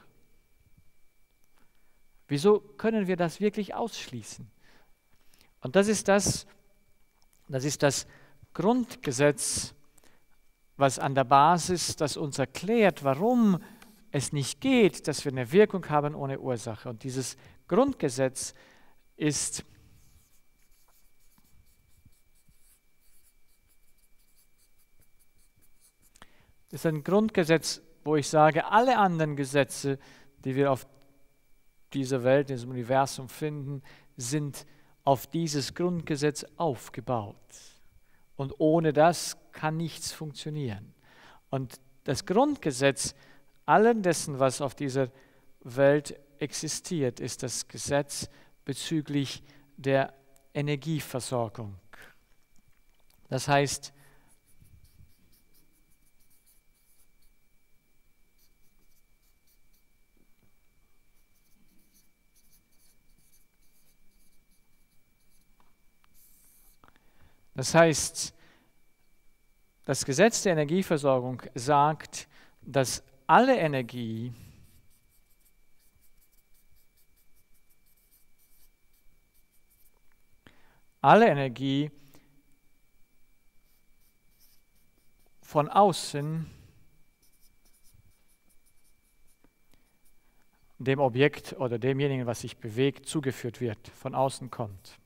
Wieso können wir das wirklich ausschließen? Und das ist das, das ist das Grundgesetz, was an der Basis, das uns erklärt, warum es nicht geht, dass wir eine Wirkung haben ohne Ursache. Und dieses Grundgesetz ist ist ein Grundgesetz, wo ich sage, alle anderen Gesetze, die wir auf dieser Welt, in diesem Universum finden, sind auf dieses Grundgesetz aufgebaut. Und ohne das kann nichts funktionieren. Und das Grundgesetz allen dessen, was auf dieser Welt existiert, ist das Gesetz bezüglich der Energieversorgung. Das heißt, Das heißt, das Gesetz der Energieversorgung sagt, dass alle Energie alle Energie von außen dem Objekt oder demjenigen, was sich bewegt, zugeführt wird, von außen kommt.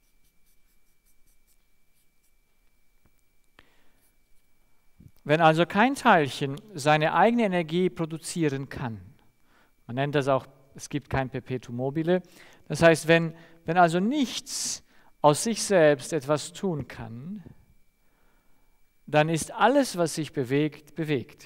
Wenn also kein Teilchen seine eigene Energie produzieren kann, man nennt das auch, es gibt kein Perpetuum mobile, das heißt, wenn, wenn also nichts aus sich selbst etwas tun kann, dann ist alles, was sich bewegt, bewegt.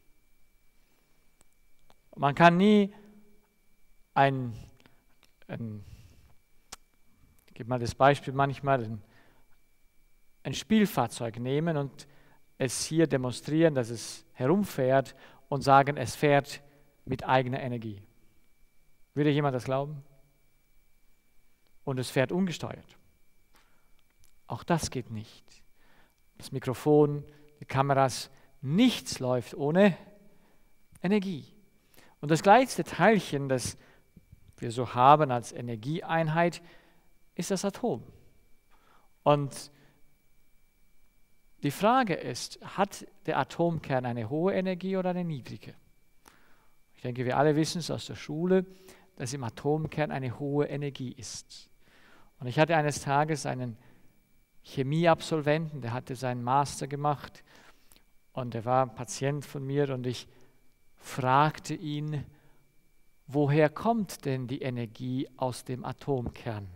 Man kann nie ein, ein ich gebe mal das Beispiel manchmal, ein, ein Spielfahrzeug nehmen und es hier demonstrieren, dass es herumfährt und sagen, es fährt mit eigener Energie. Würde jemand das glauben? Und es fährt ungesteuert. Auch das geht nicht. Das Mikrofon, die Kameras, nichts läuft ohne Energie. Und das kleinste Teilchen, das wir so haben als Energieeinheit, ist das Atom. Und die Frage ist, hat der Atomkern eine hohe Energie oder eine niedrige? Ich denke, wir alle wissen es aus der Schule, dass im Atomkern eine hohe Energie ist. Und ich hatte eines Tages einen Chemieabsolventen, der hatte seinen Master gemacht und er war ein Patient von mir und ich fragte ihn, woher kommt denn die Energie aus dem Atomkern?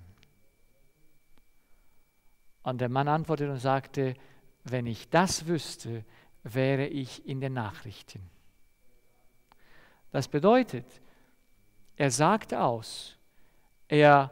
Und der Mann antwortete und sagte, wenn ich das wüsste, wäre ich in den Nachrichten. Das bedeutet, er sagt aus, er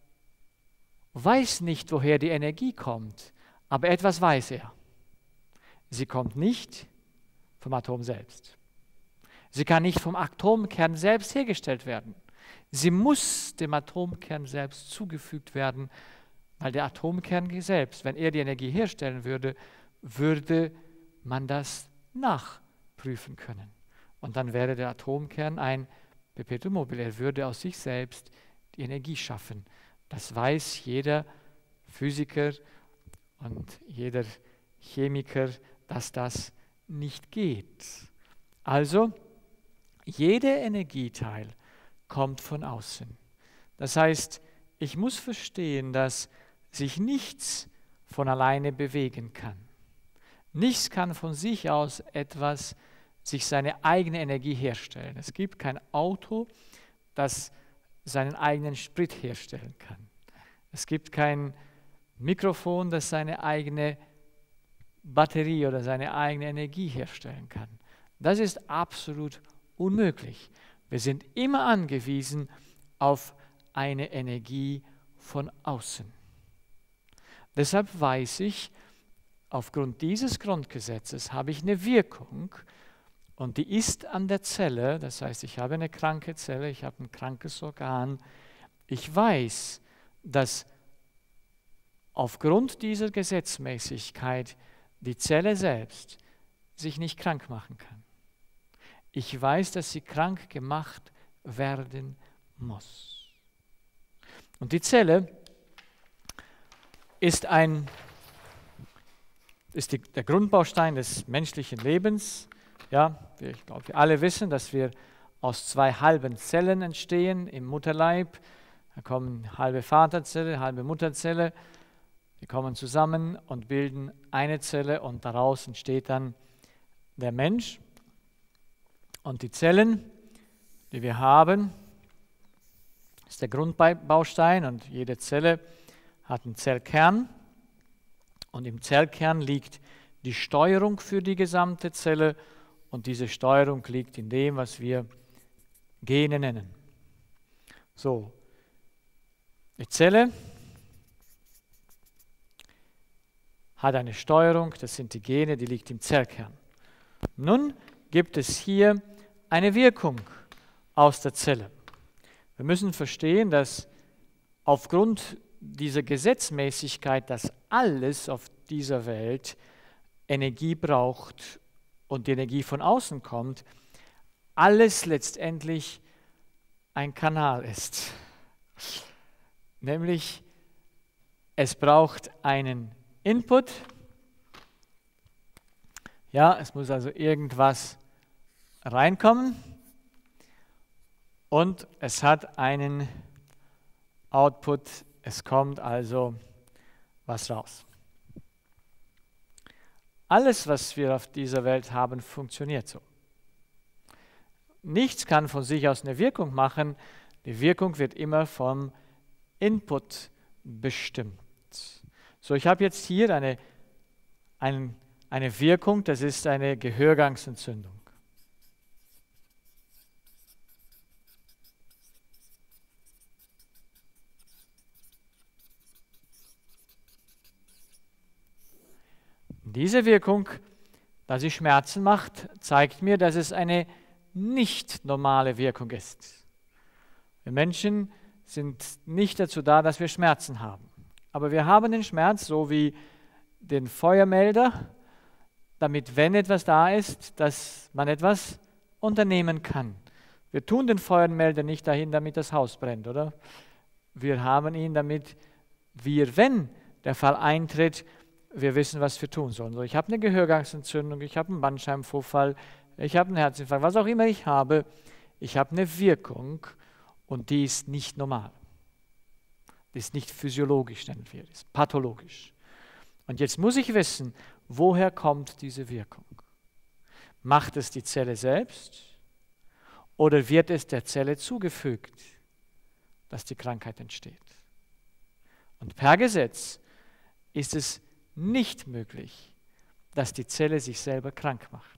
weiß nicht, woher die Energie kommt, aber etwas weiß er. Sie kommt nicht vom Atom selbst. Sie kann nicht vom Atomkern selbst hergestellt werden. Sie muss dem Atomkern selbst zugefügt werden, weil der Atomkern selbst, wenn er die Energie herstellen würde, würde man das nachprüfen können. Und dann wäre der Atomkern ein Perpetuum mobile. Er würde aus sich selbst die Energie schaffen. Das weiß jeder Physiker und jeder Chemiker, dass das nicht geht. Also, jeder Energieteil kommt von außen. Das heißt, ich muss verstehen, dass sich nichts von alleine bewegen kann. Nichts kann von sich aus etwas, sich seine eigene Energie herstellen. Es gibt kein Auto, das seinen eigenen Sprit herstellen kann. Es gibt kein Mikrofon, das seine eigene Batterie oder seine eigene Energie herstellen kann. Das ist absolut unmöglich. Wir sind immer angewiesen auf eine Energie von außen. Deshalb weiß ich, aufgrund dieses Grundgesetzes habe ich eine Wirkung und die ist an der Zelle, das heißt, ich habe eine kranke Zelle, ich habe ein krankes Organ. Ich weiß, dass aufgrund dieser Gesetzmäßigkeit die Zelle selbst sich nicht krank machen kann. Ich weiß, dass sie krank gemacht werden muss. Und die Zelle ist, ein, ist die, der Grundbaustein des menschlichen Lebens. Ja, ich glaube, wir alle wissen, dass wir aus zwei halben Zellen entstehen im Mutterleib. Da kommen halbe Vaterzelle, halbe Mutterzelle. Die kommen zusammen und bilden eine Zelle und daraus entsteht dann der Mensch. Und die Zellen, die wir haben, ist der Grundbaustein und jede Zelle hat einen Zellkern. Und im Zellkern liegt die Steuerung für die gesamte Zelle und diese Steuerung liegt in dem, was wir Gene nennen. So, die Zelle hat eine Steuerung, das sind die Gene, die liegt im Zellkern. Nun gibt es hier eine Wirkung aus der Zelle. Wir müssen verstehen, dass aufgrund dieser Gesetzmäßigkeit, dass alles auf dieser Welt Energie braucht und die Energie von außen kommt, alles letztendlich ein Kanal ist. Nämlich, es braucht einen Input. Ja, es muss also irgendwas reinkommen und es hat einen Output, es kommt also was raus. Alles, was wir auf dieser Welt haben, funktioniert so. Nichts kann von sich aus eine Wirkung machen, die Wirkung wird immer vom Input bestimmt. So, ich habe jetzt hier eine, ein, eine Wirkung, das ist eine Gehörgangsentzündung. Diese Wirkung, da sie Schmerzen macht, zeigt mir, dass es eine nicht normale Wirkung ist. Wir Menschen sind nicht dazu da, dass wir Schmerzen haben. Aber wir haben den Schmerz, so wie den Feuermelder, damit, wenn etwas da ist, dass man etwas unternehmen kann. Wir tun den Feuermelder nicht dahin, damit das Haus brennt, oder? Wir haben ihn, damit wir, wenn der Fall eintritt, wir wissen, was wir tun sollen. So, ich habe eine Gehörgangsentzündung, ich habe einen Bandscheibenvorfall, ich habe einen Herzinfarkt, was auch immer ich habe, ich habe eine Wirkung und die ist nicht normal. Die ist nicht physiologisch, nennen wir es, pathologisch. Und jetzt muss ich wissen, woher kommt diese Wirkung? Macht es die Zelle selbst oder wird es der Zelle zugefügt, dass die Krankheit entsteht? Und per Gesetz ist es nicht möglich, dass die Zelle sich selber krank macht.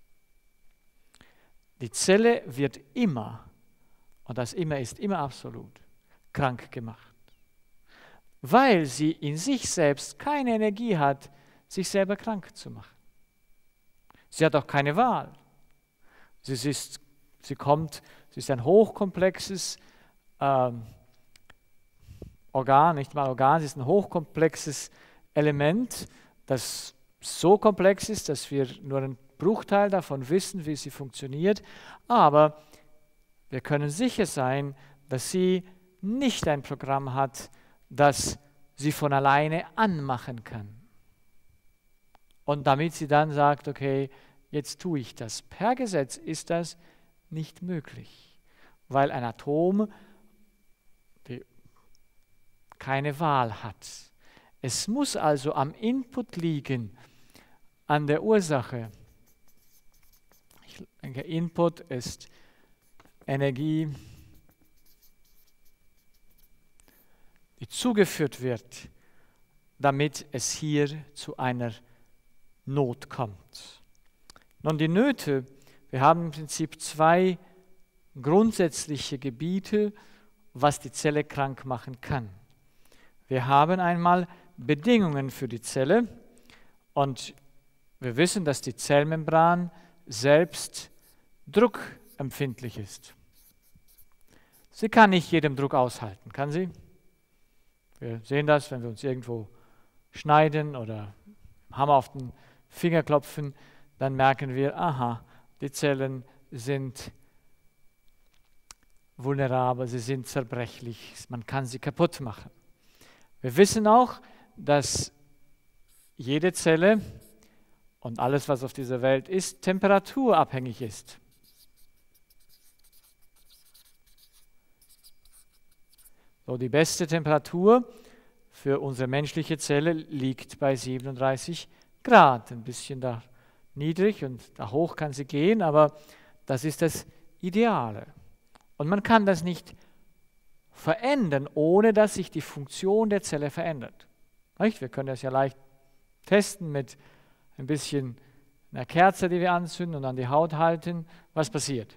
Die Zelle wird immer, und das immer ist immer absolut, krank gemacht, weil sie in sich selbst keine Energie hat, sich selber krank zu machen. Sie hat auch keine Wahl. Sie ist, sie kommt, sie ist ein hochkomplexes ähm, Organ, nicht mal Organ, sie ist ein hochkomplexes Element, das so komplex ist, dass wir nur einen Bruchteil davon wissen, wie sie funktioniert, aber wir können sicher sein, dass sie nicht ein Programm hat, das sie von alleine anmachen kann. Und damit sie dann sagt, okay, jetzt tue ich das. Per Gesetz ist das nicht möglich, weil ein Atom die keine Wahl hat. Es muss also am Input liegen, an der Ursache. Ich denke, Input ist Energie, die zugeführt wird, damit es hier zu einer Not kommt. Nun, die Nöte, wir haben im Prinzip zwei grundsätzliche Gebiete, was die Zelle krank machen kann. Wir haben einmal Bedingungen für die Zelle und wir wissen, dass die Zellmembran selbst druckempfindlich ist. Sie kann nicht jedem Druck aushalten, kann sie? Wir sehen das, wenn wir uns irgendwo schneiden oder Hammer auf den Finger klopfen, dann merken wir, aha, die Zellen sind vulnerabel, sie sind zerbrechlich, man kann sie kaputt machen. Wir wissen auch, dass jede Zelle und alles, was auf dieser Welt ist, temperaturabhängig ist. So, die beste Temperatur für unsere menschliche Zelle liegt bei siebenunddreißig Grad. Ein bisschen da niedrig und da hoch kann sie gehen, aber das ist das Ideale. Und man kann das nicht verändern, ohne dass sich die Funktion der Zelle verändert. Nicht? Wir können das ja leicht testen mit ein bisschen einer Kerze, die wir anzünden und an die Haut halten. Was passiert?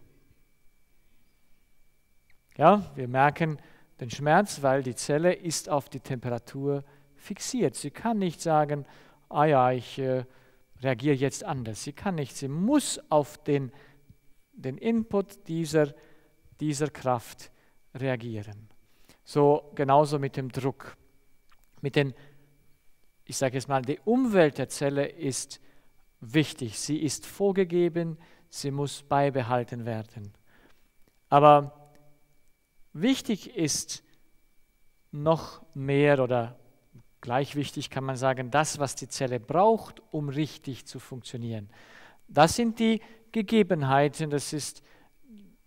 Ja, wir merken den Schmerz, weil die Zelle ist auf die Temperatur fixiert. Sie kann nicht sagen, ah ja, ich äh, reagiere jetzt anders. Sie kann nicht, sie muss auf den, den Input dieser, dieser Kraft reagieren. So genauso mit dem Druck. Mit den, ich sage jetzt mal, die Umwelt der Zelle ist wichtig. Sie ist vorgegeben, sie muss beibehalten werden. Aber wichtig ist noch mehr oder gleich wichtig kann man sagen, das, was die Zelle braucht, um richtig zu funktionieren. Das sind die Gegebenheiten, das ist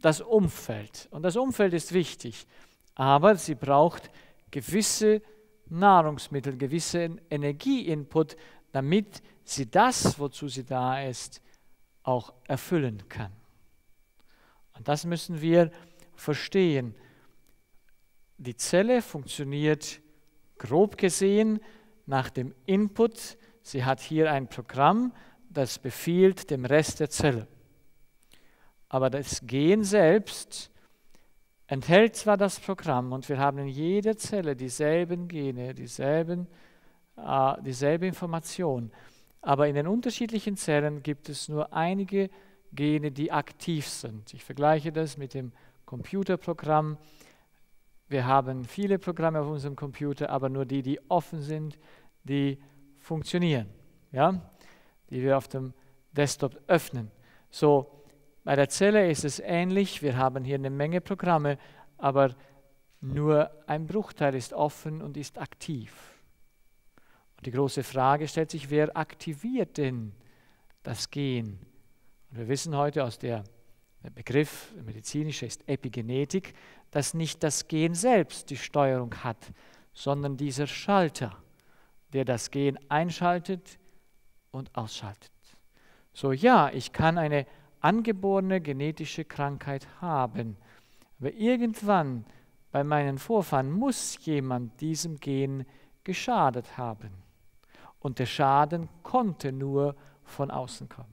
das Umfeld. Und das Umfeld ist wichtig, aber sie braucht gewisse Nahrungsmittel, gewissen Energieinput, damit sie das, wozu sie da ist, auch erfüllen kann. Und das müssen wir verstehen. Die Zelle funktioniert grob gesehen nach dem Input. Sie hat hier ein Programm, das befiehlt dem Rest der Zelle. Aber das Gen selbst enthält zwar das Programm und wir haben in jeder Zelle dieselben Gene, dieselben, äh, dieselbe Information, aber in den unterschiedlichen Zellen gibt es nur einige Gene, die aktiv sind. Ich vergleiche das mit dem Computerprogramm. Wir haben viele Programme auf unserem Computer, aber nur die, die offen sind, die funktionieren, ja? Die wir auf dem Desktop öffnen. So, bei der Zelle ist es ähnlich. Wir haben hier eine Menge Programme, aber nur ein Bruchteil ist offen und ist aktiv. Und die große Frage stellt sich, wer aktiviert denn das Gen? Und wir wissen heute aus der, der Begriff, der medizinische ist Epigenetik, dass nicht das Gen selbst die Steuerung hat, sondern dieser Schalter, der das Gen einschaltet und ausschaltet. So, ja, ich kann eine angeborene genetische Krankheit haben, aber irgendwann bei meinen Vorfahren muss jemand diesem Gen geschadet haben. Und der Schaden konnte nur von außen kommen.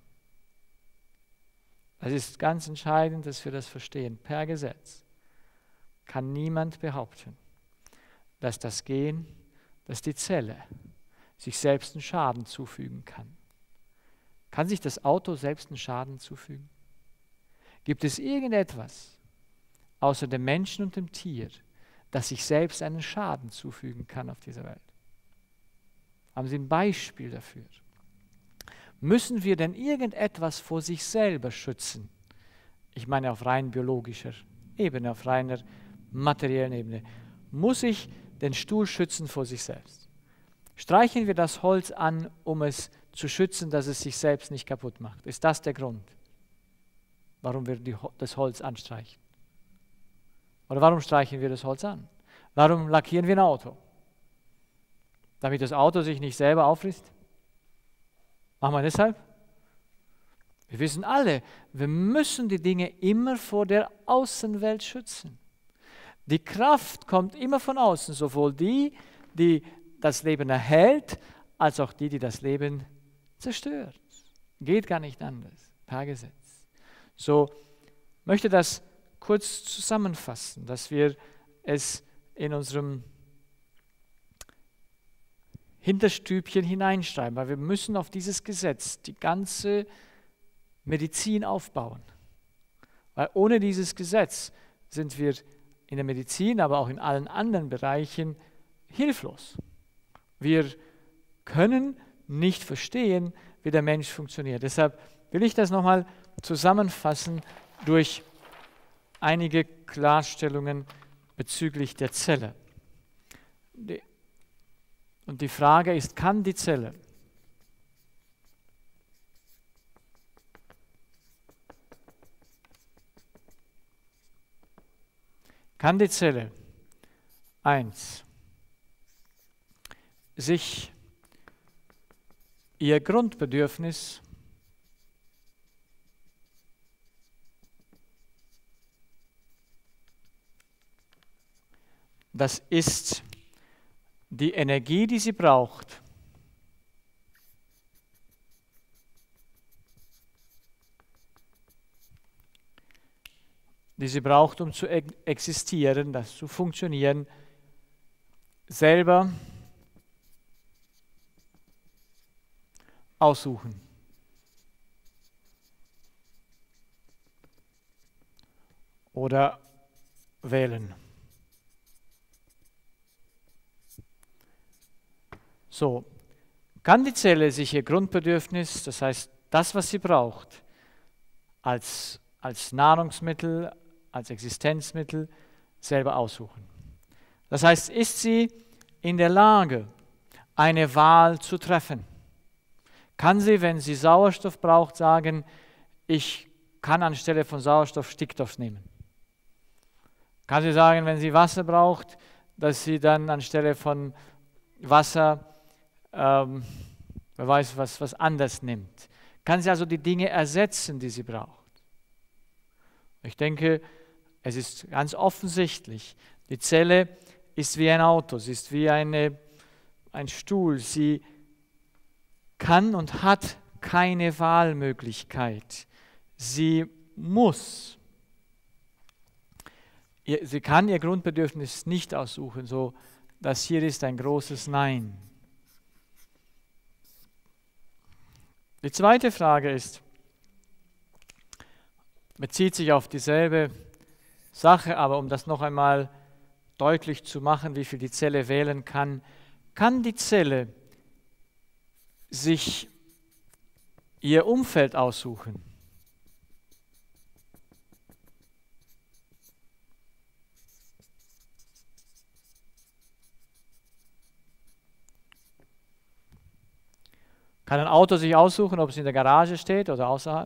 Es ist ganz entscheidend, dass wir das verstehen. Per Gesetz kann niemand behaupten, dass das Gen, dass die Zelle sich selbst einen Schaden zufügen kann. Kann sich das Auto selbst einen Schaden zufügen? Gibt es irgendetwas außer dem Menschen und dem Tier, das sich selbst einen Schaden zufügen kann auf dieser Welt? Haben Sie ein Beispiel dafür? Müssen wir denn irgendetwas vor sich selber schützen? Ich meine auf rein biologischer Ebene, auf reiner materiellen Ebene. Muss ich den Stuhl schützen vor sich selbst? Streichen wir das Holz an, um es zu schützen, dass es sich selbst nicht kaputt macht? Ist das der Grund, warum wir die, das Holz anstreichen? Oder warum streichen wir das Holz an? Warum lackieren wir ein Auto? Damit das Auto sich nicht selber auffrisst? Machen wir deshalb? Wir wissen alle, wir müssen die Dinge immer vor der Außenwelt schützen. Die Kraft kommt immer von außen, sowohl die, die das Leben erhält, als auch die, die das Leben zerstört. Geht gar nicht anders, per Gesetz. So möchte das kurz zusammenfassen, dass wir es in unserem Hinterstübchen hineinschreiben, weil wir müssen auf dieses Gesetz die ganze Medizin aufbauen. Weil ohne dieses Gesetz sind wir in der Medizin, aber auch in allen anderen Bereichen hilflos. Wir können nicht verstehen, wie der Mensch funktioniert. Deshalb will ich das nochmal zusammenfassen durch einige Klarstellungen bezüglich der Zelle. Und die Frage ist, kann die Zelle kann die Zelle eins sich ihr Grundbedürfnis das ist die Energie, die sie braucht, die sie braucht, um zu existieren, das zu funktionieren, selber aussuchen. Oder wählen. So, kann die Zelle sich ihr Grundbedürfnis, das heißt das, was sie braucht, als, als Nahrungsmittel, als Existenzmittel selber aussuchen? Das heißt, ist sie in der Lage, eine Wahl zu treffen? Kann sie, wenn sie Sauerstoff braucht, sagen, ich kann anstelle von Sauerstoff Stickstoff nehmen. Kann sie sagen, wenn sie Wasser braucht, dass sie dann anstelle von Wasser, ähm, wer weiß, was, was anders nimmt. Kann sie also die Dinge ersetzen, die sie braucht. Ich denke, es ist ganz offensichtlich, die Zelle ist wie ein Auto, sie ist wie eine, ein Stuhl. Sie kann und hat keine Wahlmöglichkeit. Sie muss. Sie kann ihr Grundbedürfnis nicht aussuchen, so dass hier ist ein großes Nein. Die zweite Frage ist, bezieht sich auf dieselbe Sache, aber um das noch einmal deutlich zu machen, wie viel die Zelle wählen kann, kann die Zelle sich ihr Umfeld aussuchen? Kann ein Auto sich aussuchen, ob es in der Garage steht oder außerhalb?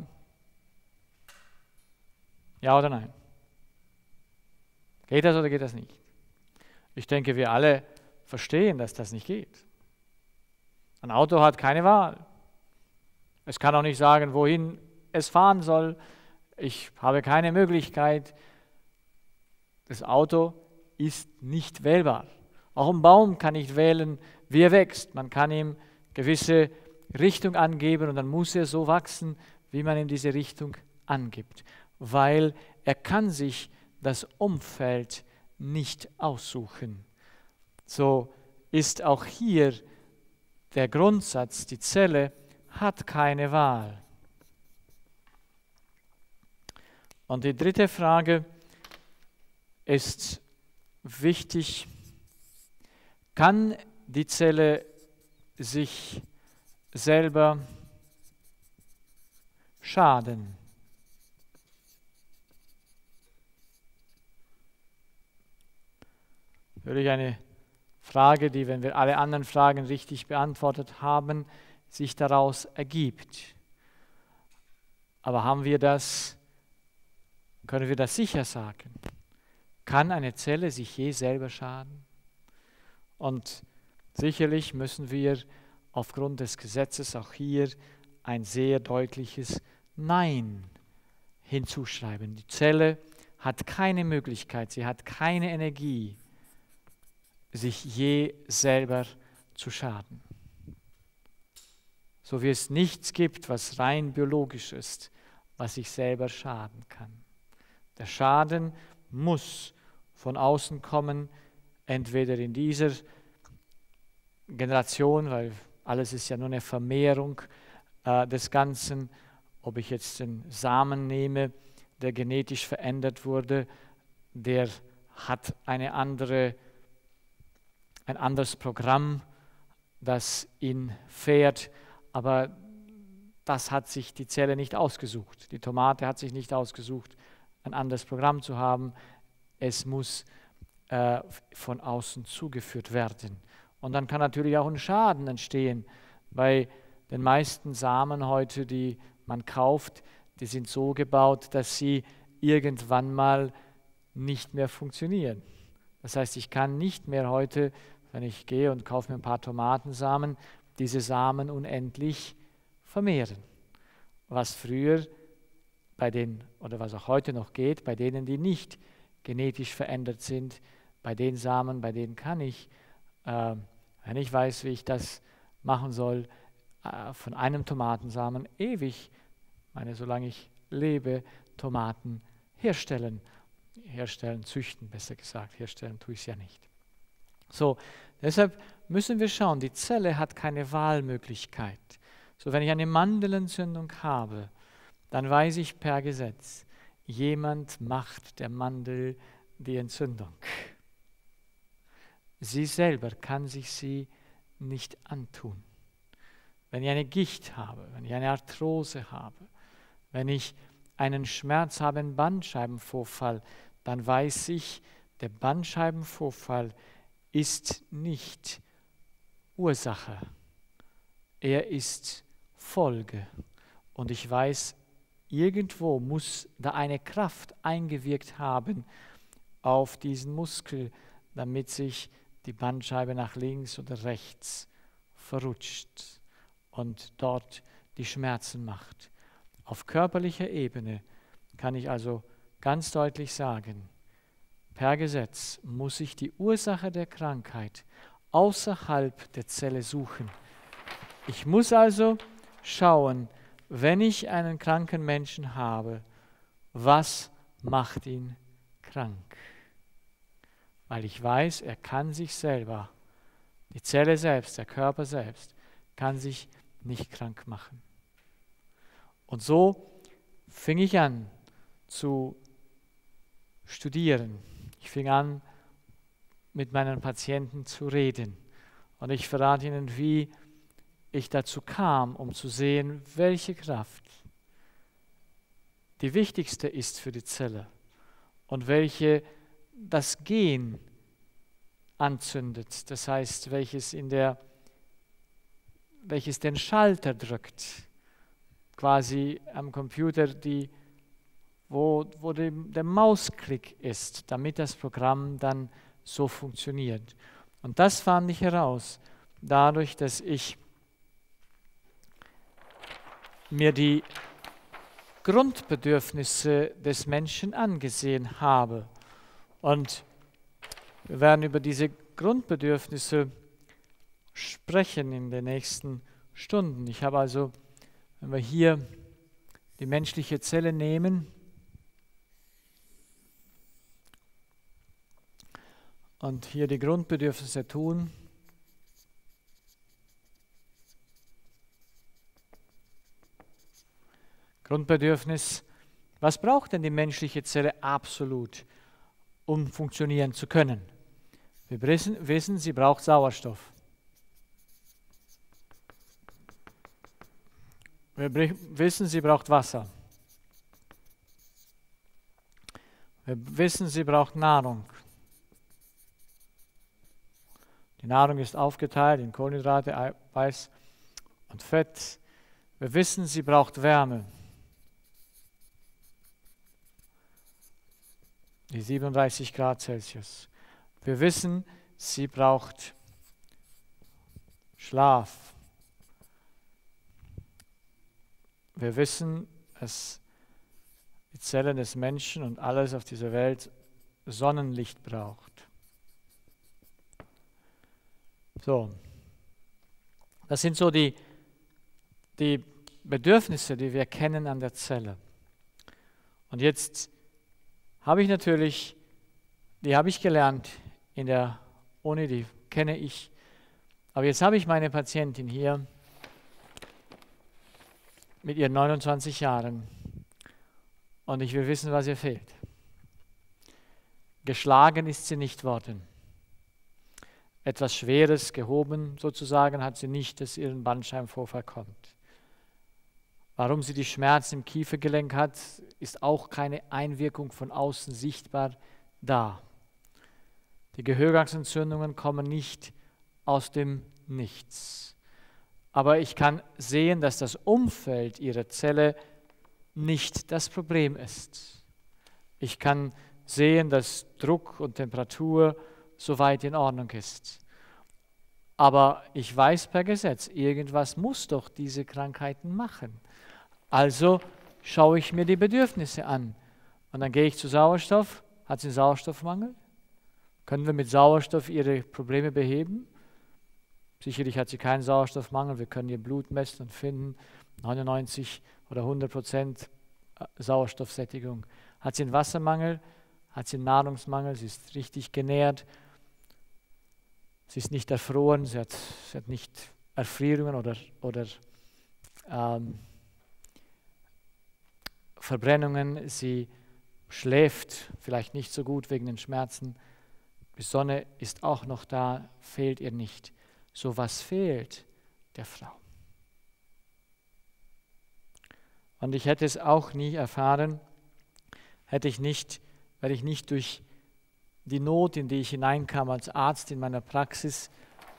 Ja oder nein? Geht das oder geht das nicht? Ich denke, wir alle verstehen, dass das nicht geht. Ein Auto hat keine Wahl. Es kann auch nicht sagen, wohin es fahren soll. Ich habe keine Möglichkeit. Das Auto ist nicht wählbar. Auch ein Baum kann nicht wählen, wie er wächst. Man kann ihm gewisse Richtung angeben und dann muss er so wachsen, wie man ihm diese Richtung angibt, weil er kann sich das Umfeld nicht aussuchen. So ist auch hier der Grundsatz, die Zelle hat keine Wahl. Und die dritte Frage ist wichtig: Kann die Zelle sich selber schaden? Natürlich eine Frage, die, wenn wir alle anderen Fragen richtig beantwortet haben, sich daraus ergibt. Aber haben wir das, können wir das sicher sagen? Kann eine Zelle sich je selber schaden? Und sicherlich müssen wir aufgrund des Gesetzes auch hier ein sehr deutliches Nein hinzuschreiben. Die Zelle hat keine Möglichkeit, sie hat keine Energie, sich je selber zu schaden. So wie es nichts gibt, was rein biologisch ist, was sich selber schaden kann. Der Schaden muss von außen kommen, entweder in dieser Generation, weil alles ist ja nur eine Vermehrung äh, des Ganzen, ob ich jetzt den Samen nehme, der genetisch verändert wurde, der hat eine andere, ein anderes Programm, das ihn fährt, aber das hat sich die Zelle nicht ausgesucht. Die Tomate hat sich nicht ausgesucht, ein anderes Programm zu haben. Es muss äh, von außen zugeführt werden. Und dann kann natürlich auch ein Schaden entstehen. Bei den meisten Samen heute, die man kauft, die sind so gebaut, dass sie irgendwann mal nicht mehr funktionieren. Das heißt, ich kann nicht mehr heute, wenn ich gehe und kaufe mir ein paar Tomatensamen, diese Samen unendlich vermehren. Was früher bei den, oder was auch heute noch geht, bei denen, die nicht genetisch verändert sind, bei den Samen, bei denen kann ich, äh, wenn ich weiß, wie ich das machen soll, äh, von einem Tomatensamen ewig, meine, solange ich lebe, Tomaten herstellen. Herstellen, züchten, besser gesagt. Herstellen tue ich es ja nicht. So, deshalb müssen wir schauen, die Zelle hat keine Wahlmöglichkeit. So, wenn ich eine Mandelentzündung habe, dann weiß ich per Gesetz, jemand macht der Mandel die Entzündung. Sie selber kann sich sie nicht antun. Wenn ich eine Gicht habe, wenn ich eine Arthrose habe, wenn ich einen Schmerz habe, einen Bandscheibenvorfall, dann weiß ich, der Bandscheibenvorfall ist nicht Ursache. Er ist Folge. Und ich weiß, Irgendwo muss da eine Kraft eingewirkt haben auf diesen Muskel, damit sich die Bandscheibe nach links oder rechts verrutscht und dort die Schmerzen macht. Auf körperlicher Ebene kann ich also ganz deutlich sagen, per Gesetz muss ich die Ursache der Krankheit außerhalb der Zelle suchen. Ich muss also schauen, wenn ich einen kranken Menschen habe, was macht ihn krank? Weil ich weiß, er kann sich selber, die Zelle selbst, der Körper selbst, kann sich nicht krank machen. Und so fing ich an zu studieren. Ich fing an, mit meinen Patienten zu reden. Und ich verrate Ihnen, wie ich dazu kam, um zu sehen, welche Kraft die wichtigste ist für die Zelle und welche das Gen anzündet. Das heißt, welches, in der, welches den Schalter drückt, quasi am Computer, die, wo, wo die, der Mausklick ist, damit das Programm dann so funktioniert. Und das fand ich heraus, dadurch, dass ich mir die Grundbedürfnisse des Menschen angesehen habe. Und wir werden über diese Grundbedürfnisse sprechen in den nächsten Stunden. Ich habe also, wenn wir hier die menschliche Zelle nehmen und hier die Grundbedürfnisse tun, Grundbedürfnis, was braucht denn die menschliche Zelle absolut, um funktionieren zu können? Wir wissen, wissen, sie braucht Sauerstoff. Wir wissen, sie braucht Wasser. Wir wissen, sie braucht Nahrung. Die Nahrung ist aufgeteilt in Kohlenhydrate, Eiweiß und Fett. Wir wissen, sie braucht Wärme. Die siebenunddreißig Grad Celsius. Wir wissen, sie braucht Schlaf. Wir wissen, dass die Zellen des Menschen und alles auf dieser Welt Sonnenlicht braucht. So, das sind so die, die Bedürfnisse, die wir kennen an der Zelle. Und jetzt habe ich natürlich, die habe ich gelernt in der Uni, die kenne ich. Aber jetzt habe ich meine Patientin hier mit ihren neunundzwanzig Jahren und ich will wissen, was ihr fehlt. Geschlagen ist sie nicht worden. Etwas Schweres gehoben sozusagen hat sie nicht, dass ihren Bandscheibenvorfall kommt. Warum sie die Schmerzen im Kiefergelenk hat, ist auch keine Einwirkung von außen sichtbar da. Die Gehörgangsentzündungen kommen nicht aus dem Nichts. Aber ich kann sehen, dass das Umfeld ihrer Zelle nicht das Problem ist. Ich kann sehen, dass Druck und Temperatur soweit in Ordnung ist. Aber ich weiß per Gesetz, irgendwas muss doch diese Krankheiten machen. Also schaue ich mir die Bedürfnisse an. Und dann gehe ich zu Sauerstoff. Hat sie einen Sauerstoffmangel? Können wir mit Sauerstoff ihre Probleme beheben? Sicherlich hat sie keinen Sauerstoffmangel. Wir können ihr Blut messen und finden neunundneunzig oder hundert Prozent Sauerstoffsättigung. Hat sie einen Wassermangel? Hat sie einen Nahrungsmangel? Sie ist richtig genährt. Sie ist nicht erfroren. Sie hat, sie hat nicht Erfrierungen oder, oder ähm, Verbrennungen. Sie schläft vielleicht nicht so gut wegen den Schmerzen. Die Sonne ist auch noch da, fehlt ihr nicht. So was fehlt der Frau. Und ich hätte es auch nie erfahren, hätte ich nicht, weil ich nicht durch die Not, in die ich hineinkam als Arzt in meiner Praxis,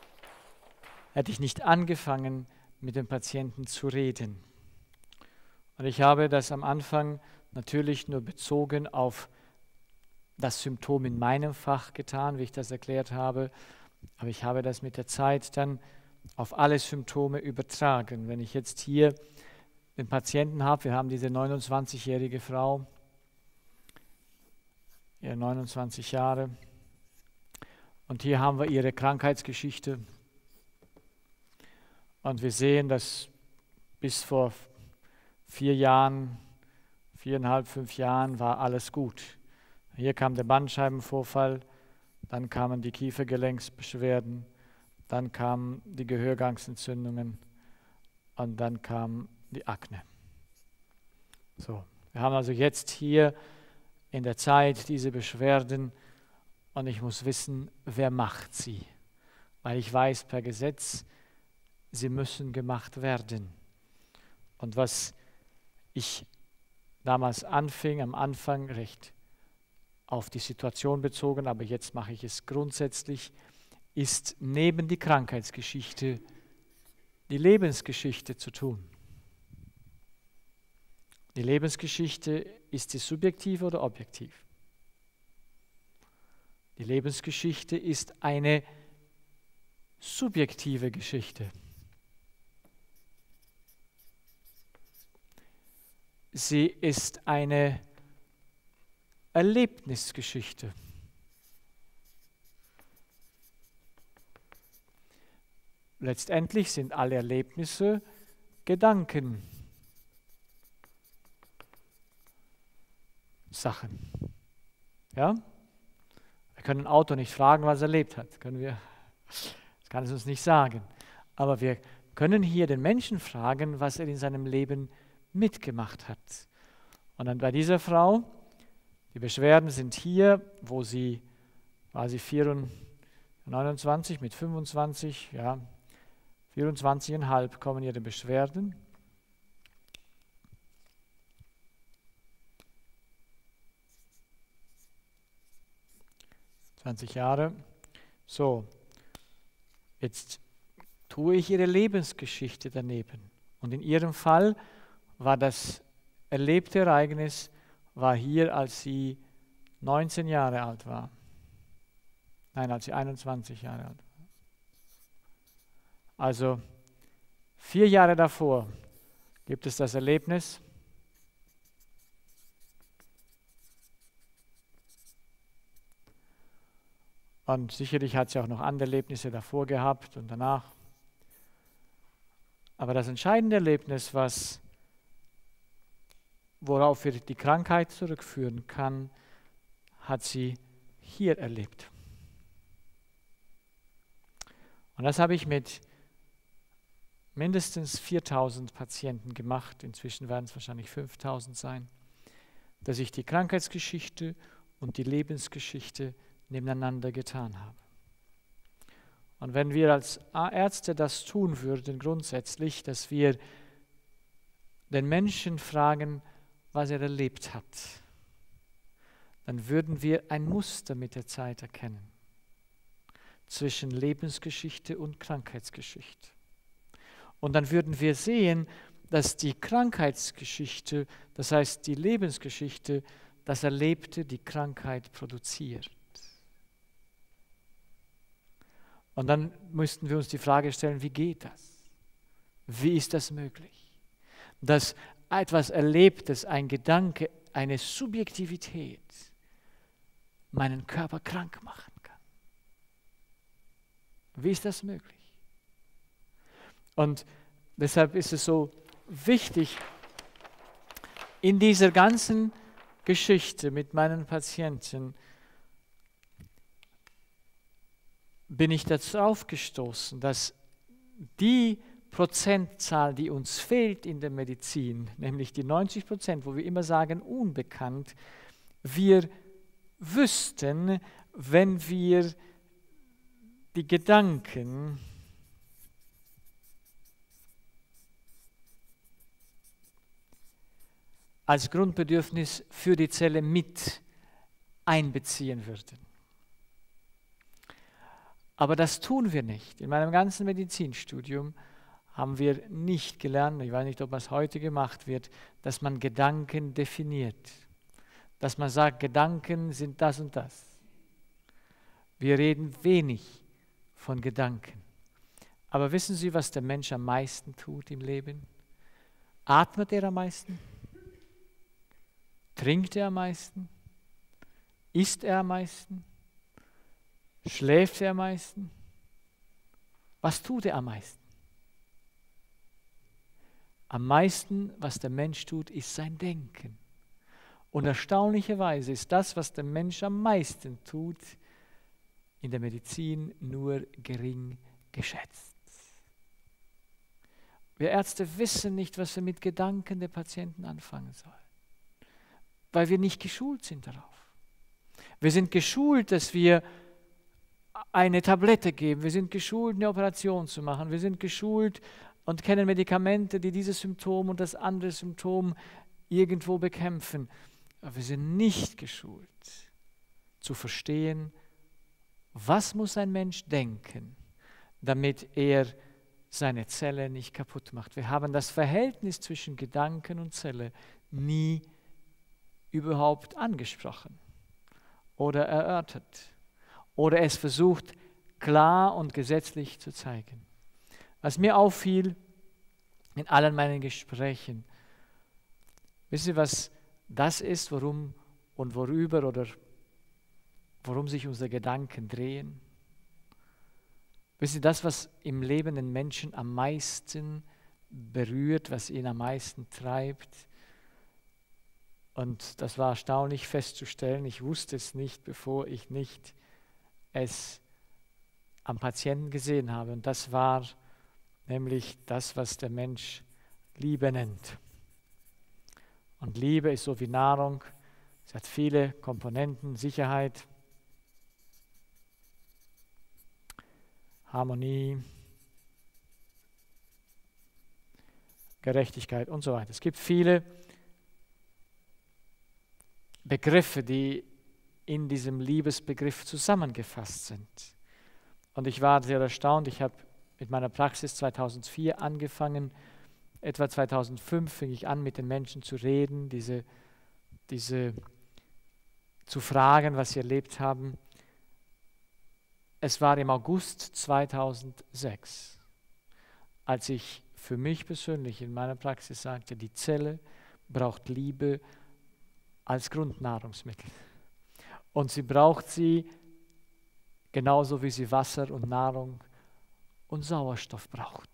hätte ich nicht angefangen, mit dem Patienten zu reden. Und ich habe das am Anfang natürlich nur bezogen auf das Symptom in meinem Fach getan, wie ich das erklärt habe. Aber ich habe das mit der Zeit dann auf alle Symptome übertragen. Wenn ich jetzt hier den Patienten habe, wir haben diese neunundzwanzigjährige Frau, ihr neunundzwanzig Jahre, und hier haben wir ihre Krankheitsgeschichte. Und wir sehen, dass bis vor vier Jahren, viereinhalb, fünf Jahren war alles gut. Hier kam der Bandscheibenvorfall, dann kamen die Kiefergelenksbeschwerden, dann kamen die Gehörgangsentzündungen und dann kam die Akne. So, wir haben also jetzt hier in der Zeit diese Beschwerden und ich muss wissen, wer macht sie. Weil ich weiß per Gesetz, sie müssen gemacht werden. Und was ich damals anfing, am Anfang recht auf die Situation bezogen, aber jetzt mache ich es grundsätzlich, ist neben die Krankheitsgeschichte die Lebensgeschichte zu tun. Die Lebensgeschichte, ist sie subjektiv oder objektiv? Die Lebensgeschichte ist eine subjektive Geschichte. Sie ist eine Erlebnisgeschichte. Letztendlich sind alle Erlebnisse Gedanken. Sachen. Ja? Wir können ein Auto nicht fragen, was es erlebt hat. Können wir, das kann es uns nicht sagen. Aber wir können hier den Menschen fragen, was er in seinem Leben mitgemacht hat. Und dann bei dieser Frau, die Beschwerden sind hier, wo sie, war sie neunundzwanzig mit fünfundzwanzig, ja, vierundzwanzig Komma fünf kommen ihre Beschwerden. zwanzig Jahre. So, jetzt tue ich ihre Lebensgeschichte daneben. Und in ihrem Fall war das erlebte Ereignis, war hier, als sie neunzehn Jahre alt war. Nein, als sie einundzwanzig Jahre alt war. Also vier Jahre davor gibt es das Erlebnis. Und sicherlich hat sie auch noch andere Erlebnisse davor gehabt und danach. Aber das entscheidende Erlebnis, was, worauf wir die Krankheit zurückführen kann, hat sie hier erlebt. Und das habe ich mit mindestens viertausend Patienten gemacht. Inzwischen werden es wahrscheinlich fünftausend sein, dass ich die Krankheitsgeschichte und die Lebensgeschichte nebeneinander getan habe. Und wenn wir als Ärzte das tun würden, grundsätzlich, dass wir den Menschen fragen, was er erlebt hat, dann würden wir ein Muster mit der Zeit erkennen zwischen Lebensgeschichte und Krankheitsgeschichte. Und dann würden wir sehen, dass die Krankheitsgeschichte, das heißt die Lebensgeschichte, das Erlebte die Krankheit produziert. Und dann müssten wir uns die Frage stellen, wie geht das? Wie ist das möglich? Dass etwas Erlebtes, ein Gedanke, eine Subjektivität meinen Körper krank machen kann. Wie ist das möglich? Und deshalb ist es so wichtig, in dieser ganzen Geschichte mit meinen Patienten bin ich darauf gestoßen, dass die Prozentzahl, die uns fehlt in der Medizin, nämlich die neunzig Prozent, wo wir immer sagen, unbekannt, wir wüssten, wenn wir die Gedanken als Grundbedürfnis für die Zelle mit einbeziehen würden. Aber das tun wir nicht. In meinem ganzen Medizinstudium haben wir nicht gelernt, ich weiß nicht, ob das heute gemacht wird, dass man Gedanken definiert. Dass man sagt, Gedanken sind das und das. Wir reden wenig von Gedanken. Aber wissen Sie, was der Mensch am meisten tut im Leben? Atmet er am meisten? Trinkt er am meisten? Isst er am meisten? Schläft er am meisten? Was tut er am meisten? Am meisten, was der Mensch tut, ist sein Denken. Und erstaunlicherweise ist das, was der Mensch am meisten tut, in der Medizin nur gering geschätzt. Wir Ärzte wissen nicht, was wir mit Gedanken der Patienten anfangen sollen, weil wir nicht geschult sind darauf. Wir sind geschult, dass wir eine Tablette geben. Wir sind geschult, eine Operation zu machen. Wir sind geschult und kennen Medikamente, die dieses Symptom und das andere Symptom irgendwo bekämpfen. Aber wir sind nicht geschult, zu verstehen, was muss ein Mensch denken, damit er seine Zelle nicht kaputt macht. Wir haben das Verhältnis zwischen Gedanken und Zelle nie überhaupt angesprochen oder erörtert oder es versucht, klar und gesetzlich zu zeigen. Was mir auffiel in allen meinen Gesprächen, wissen Sie, was das ist, worum und worüber oder worum sich unsere Gedanken drehen? Wissen Sie, das, was im Leben den Menschen am meisten berührt, was ihn am meisten treibt? Und das war erstaunlich festzustellen. Ich wusste es nicht, bevor ich nicht es am Patienten gesehen habe. Und das war nämlich das, was der Mensch Liebe nennt. Und Liebe ist so wie Nahrung. Es hat viele Komponenten, Sicherheit, Harmonie, Gerechtigkeit und so weiter. Es gibt viele Begriffe, die in diesem Liebesbegriff zusammengefasst sind. Und ich war sehr erstaunt. Ich habe mit meiner Praxis zweitausendvier angefangen. Etwa zweitausendfünf fing ich an, mit den Menschen zu reden, diese, diese zu fragen, was sie erlebt haben. Es war im August zweitausendsechs, als ich für mich persönlich in meiner Praxis sagte, die Zelle braucht Liebe als Grundnahrungsmittel. Und sie braucht sie genauso wie sie Wasser und Nahrung und Sauerstoff braucht.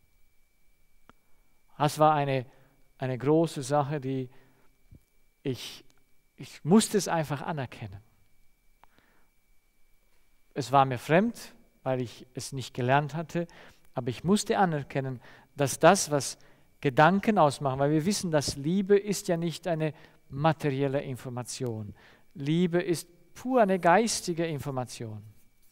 Das war eine, eine große Sache, die ich, ich musste es einfach anerkennen. Es war mir fremd, weil ich es nicht gelernt hatte, aber ich musste anerkennen, dass das, was Gedanken ausmachen, weil wir wissen, dass Liebe ist ja nicht eine materielle Information. Liebe ist pur eine geistige Information.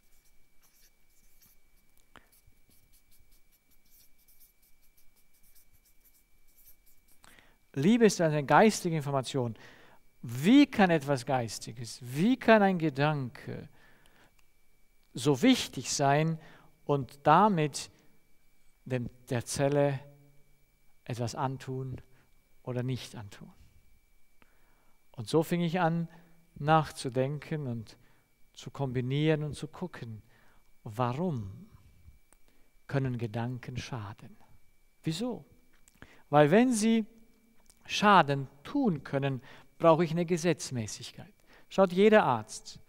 Liebe ist eine geistige Information. Wie kann etwas Geistiges, wie kann ein Gedanke so wichtig sein und damit dem, der Zelle etwas antun oder nicht antun? Und so fing ich an, nachzudenken und zu kombinieren und zu gucken, warum können Gedanken schaden? Wieso? Weil wenn sie Schaden tun können, brauche ich eine Gesetzmäßigkeit. Schaut, jeder Arzt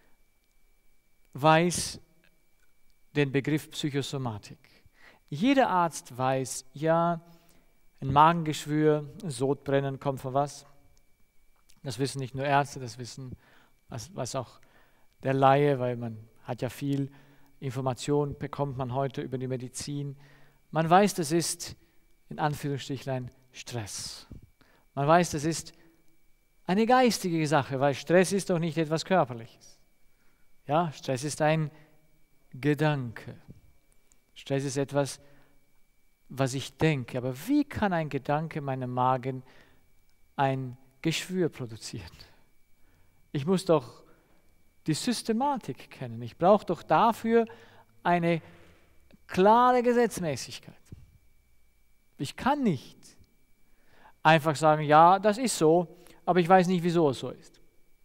weiß den Begriff Psychosomatik. Jeder Arzt weiß, ja, ein Magengeschwür, ein Sodbrennen kommt von was? Das wissen nicht nur Ärzte, das wissen was, was auch der Laie, weil man hat ja viel Information, bekommt man heute über die Medizin. Man weiß, das ist in Anführungsstrichlein Stress. Man weiß, das ist eine geistige Sache, weil Stress ist doch nicht etwas Körperliches. Ja, Stress ist ein Gedanke. Stress ist etwas, was ich denke. Aber wie kann ein Gedanke in meinem Magen ein Geschwür produzieren? Ich muss doch die Systematik kennen. Ich brauche doch dafür eine klare Gesetzmäßigkeit. Ich kann nicht einfach sagen, ja, das ist so, aber ich weiß nicht, wieso es so ist.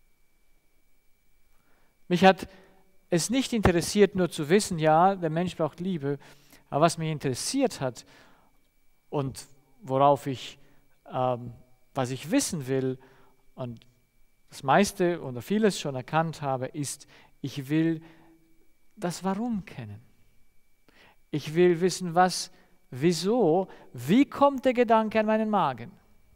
Mich hat es nicht interessiert, nur zu wissen, ja, der Mensch braucht Liebe, aber was mich interessiert hat und worauf ich, ähm, was ich wissen will und das meiste oder vieles schon erkannt habe, ist, ich will das Warum kennen. Ich will wissen, was, wieso, wie kommt der Gedanke an meinen Magen?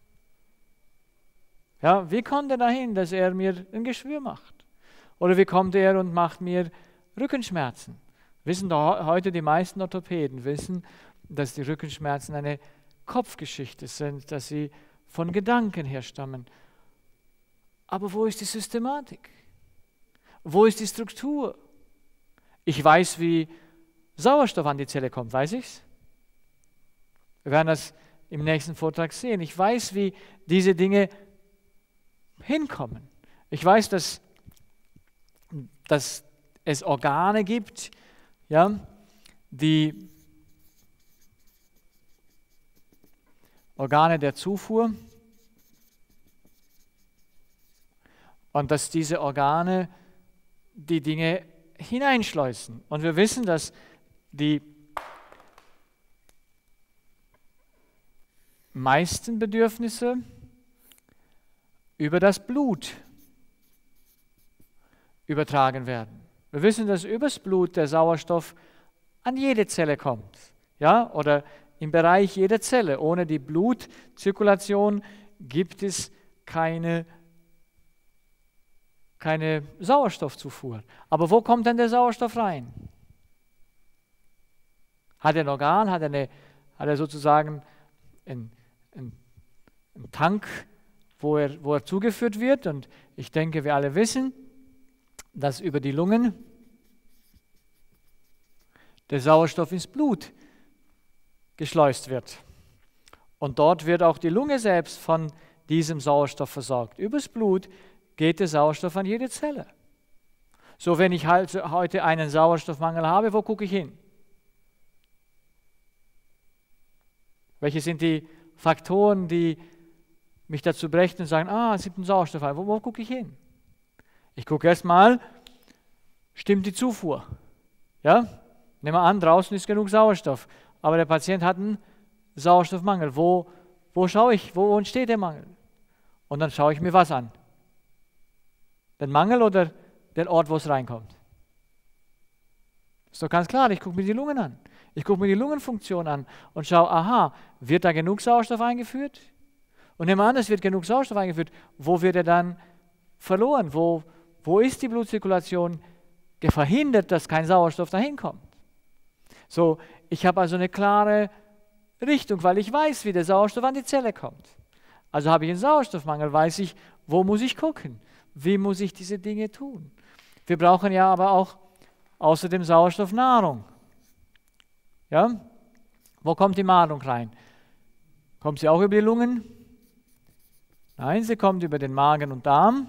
Ja, wie kommt er dahin, dass er mir ein Geschwür macht? Oder wie kommt er und macht mir Rückenschmerzen? Wissen doch heute die meisten Orthopäden, wissen, dass die Rückenschmerzen eine Kopfgeschichte sind, dass sie von Gedanken herstammen. Aber wo ist die Systematik? Wo ist die Struktur? Ich weiß, wie Sauerstoff an die Zelle kommt, weiß ich's? Wir werden das im nächsten Vortrag sehen. Ich weiß, wie diese Dinge hinkommen. Ich weiß, dass, dass es Organe gibt, ja, die Organe der Zufuhr, und dass diese Organe die Dinge hineinschleusen. Und wir wissen, dass die meisten Bedürfnisse über das Blut übertragen werden. Wir wissen, dass übers Blut der Sauerstoff an jede Zelle kommt, ja, oder im Bereich jeder Zelle. Ohne die Blutzirkulation gibt es keine, keine Sauerstoffzufuhr. Aber wo kommt denn der Sauerstoff rein? Hat er ein Organ, hat er, eine, hat er sozusagen einen, einen, einen Tank, wo er, wo er zugeführt wird? Und ich denke, wir alle wissen, dass über die Lungen der Sauerstoff ins Blut geschleust wird. Und dort wird auch die Lunge selbst von diesem Sauerstoff versorgt. Übers Blut geht der Sauerstoff an jede Zelle. So, wenn ich halt heute einen Sauerstoffmangel habe, wo gucke ich hin? Welche sind die Faktoren, die mich dazu brächten und sagen, ah, es gibt einen Sauerstoffmangel. Wo, wo gucke ich hin? Ich gucke erstmal, stimmt die Zufuhr? Ja? Nehmen wir an, draußen ist genug Sauerstoff, aber der Patient hat einen Sauerstoffmangel. Wo, wo schaue ich? Wo entsteht der Mangel? Und dann schaue ich mir was an. Den Mangel oder den Ort, wo es reinkommt? Ist doch ganz klar, ich gucke mir die Lungen an. Ich gucke mir die Lungenfunktion an und schaue, aha, wird da genug Sauerstoff eingeführt? Und nehmen wir an, es wird genug Sauerstoff eingeführt. Wo wird er dann verloren? Wo, wo ist die Blutzirkulation verhindert, dass kein Sauerstoff dahin kommt? So, ich habe also eine klare Richtung, weil ich weiß, wie der Sauerstoff an die Zelle kommt. Also habe ich einen Sauerstoffmangel, weiß ich, wo muss ich gucken? Wie muss ich diese Dinge tun? Wir brauchen ja aber auch außer dem Sauerstoff Nahrung. Ja? Wo kommt die Nahrung rein? Kommt sie auch über die Lungen? Nein, sie kommt über den Magen und Darm.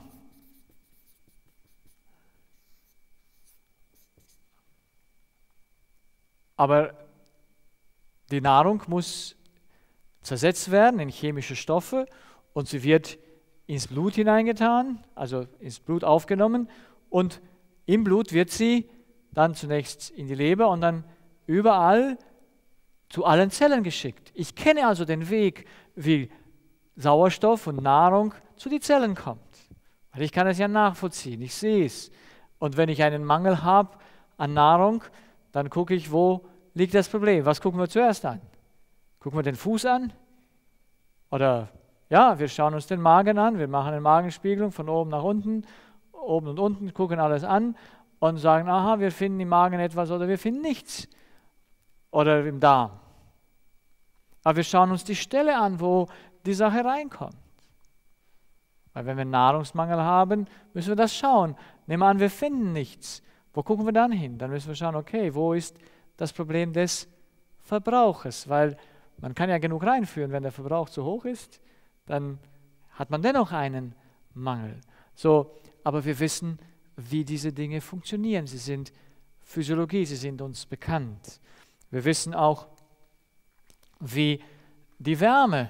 Aber die Nahrung muss zersetzt werden in chemische Stoffe und sie wird ins Blut hineingetan, also ins Blut aufgenommen, und im Blut wird sie dann zunächst in die Leber und dann überall zu allen Zellen geschickt. Ich kenne also den Weg, wie Sauerstoff und Nahrung zu den Zellen kommt. Weil ich kann es ja nachvollziehen, ich sehe es. Und wenn ich einen Mangel habe an Nahrung, dann gucke ich, wo liegt das Problem. Was gucken wir zuerst an? Gucken wir den Fuß an? Oder ja, wir schauen uns den Magen an, wir machen eine Magenspiegelung von oben nach unten, oben und unten, gucken alles an und sagen, aha, wir finden im Magen etwas oder wir finden nichts. Oder im Darm. Aber wir schauen uns die Stelle an, wo die Sache reinkommt. Weil wenn wir einen Nahrungsmangel haben, müssen wir das schauen. Nehmen wir an, wir finden nichts. Wo gucken wir dann hin? Dann müssen wir schauen, okay, wo ist das Problem des Verbrauches? Weil man kann ja genug reinführen, wenn der Verbrauch zu hoch ist, dann hat man dennoch einen Mangel. So, aber wir wissen, wie diese Dinge funktionieren. Sie sind Physiologie, sie sind uns bekannt. Wir wissen auch, wie die Wärme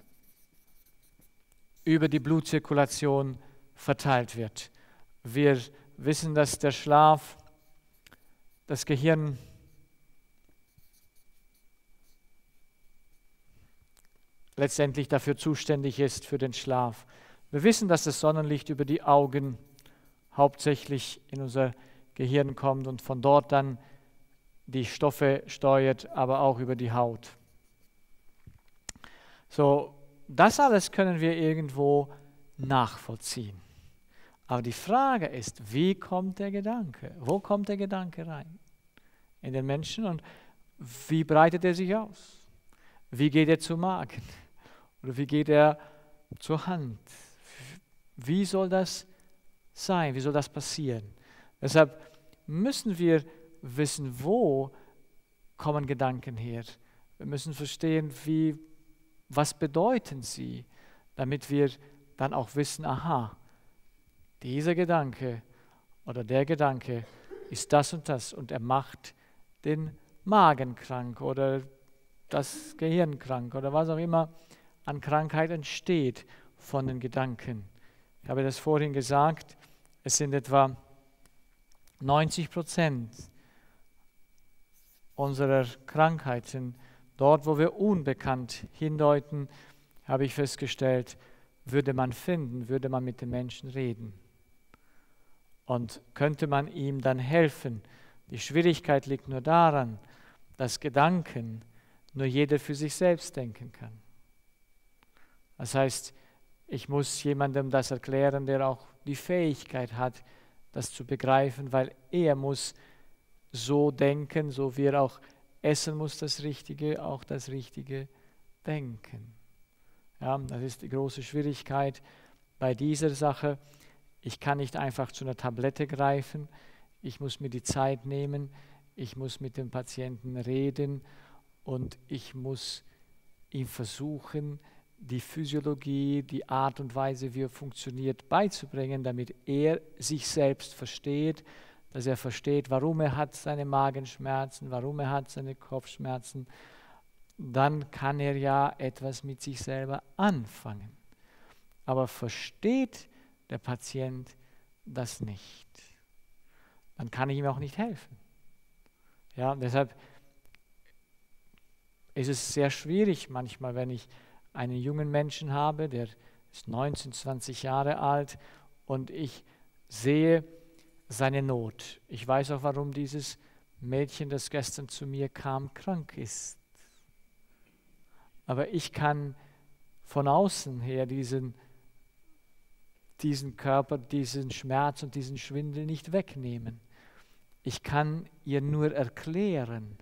über die Blutzirkulation verteilt wird. Wir wissen, dass der Schlaf das Gehirn letztendlich dafür zuständig ist, für den Schlaf. Wir wissen, dass das Sonnenlicht über die Augen hauptsächlich in unser Gehirn kommt und von dort dann die Stoffe steuert, aber auch über die Haut. So, das alles können wir irgendwo nachvollziehen. Aber die Frage ist, wie kommt der Gedanke? Wo kommt der Gedanke rein? In den Menschen und wie breitet er sich aus? Wie geht er zum Magen? Oder wie geht er zur Hand? Wie soll das sein? Wie soll das passieren? Deshalb müssen wir wissen, wo kommen Gedanken her. Wir müssen verstehen, wie, was bedeuten sie, damit wir dann auch wissen, aha, dieser Gedanke oder der Gedanke ist das und das und er macht den Magen krank oder das Gehirn krank oder was auch immer an Krankheit entsteht von den Gedanken. Ich habe das vorhin gesagt, es sind etwa neunzig Prozent unserer Krankheiten, dort wo wir unbekannt hindeuten, habe ich festgestellt, würde man finden, würde man mit dem Menschen reden. Und könnte man ihm dann helfen. Die Schwierigkeit liegt nur daran, dass Gedanken nur jeder für sich selbst denken kann. Das heißt, ich muss jemandem das erklären, der auch die Fähigkeit hat, das zu begreifen, weil er muss so denken, so wie er auch essen muss, das Richtige, auch das Richtige denken. Ja, das ist die große Schwierigkeit bei dieser Sache. Ich kann nicht einfach zu einer Tablette greifen, ich muss mir die Zeit nehmen, ich muss mit dem Patienten reden und ich muss ihm versuchen, die Physiologie, die Art und Weise, wie er funktioniert, beizubringen, damit er sich selbst versteht, dass er versteht, warum er hat seine Magenschmerzen, warum er hat seine Kopfschmerzen. Dann kann er ja etwas mit sich selber anfangen. Aber versteht der Patient das nicht, dann kann ich ihm auch nicht helfen. Ja, deshalb ist es sehr schwierig manchmal, wenn ich einen jungen Menschen habe, der ist neunzehn, zwanzig Jahre alt und ich sehe seine Not. Ich weiß auch, warum dieses Mädchen, das gestern zu mir kam, krank ist. Aber ich kann von außen her diesen, diesen Körper, diesen Schmerz und diesen Schwindel nicht wegnehmen. Ich kann ihr nur erklären,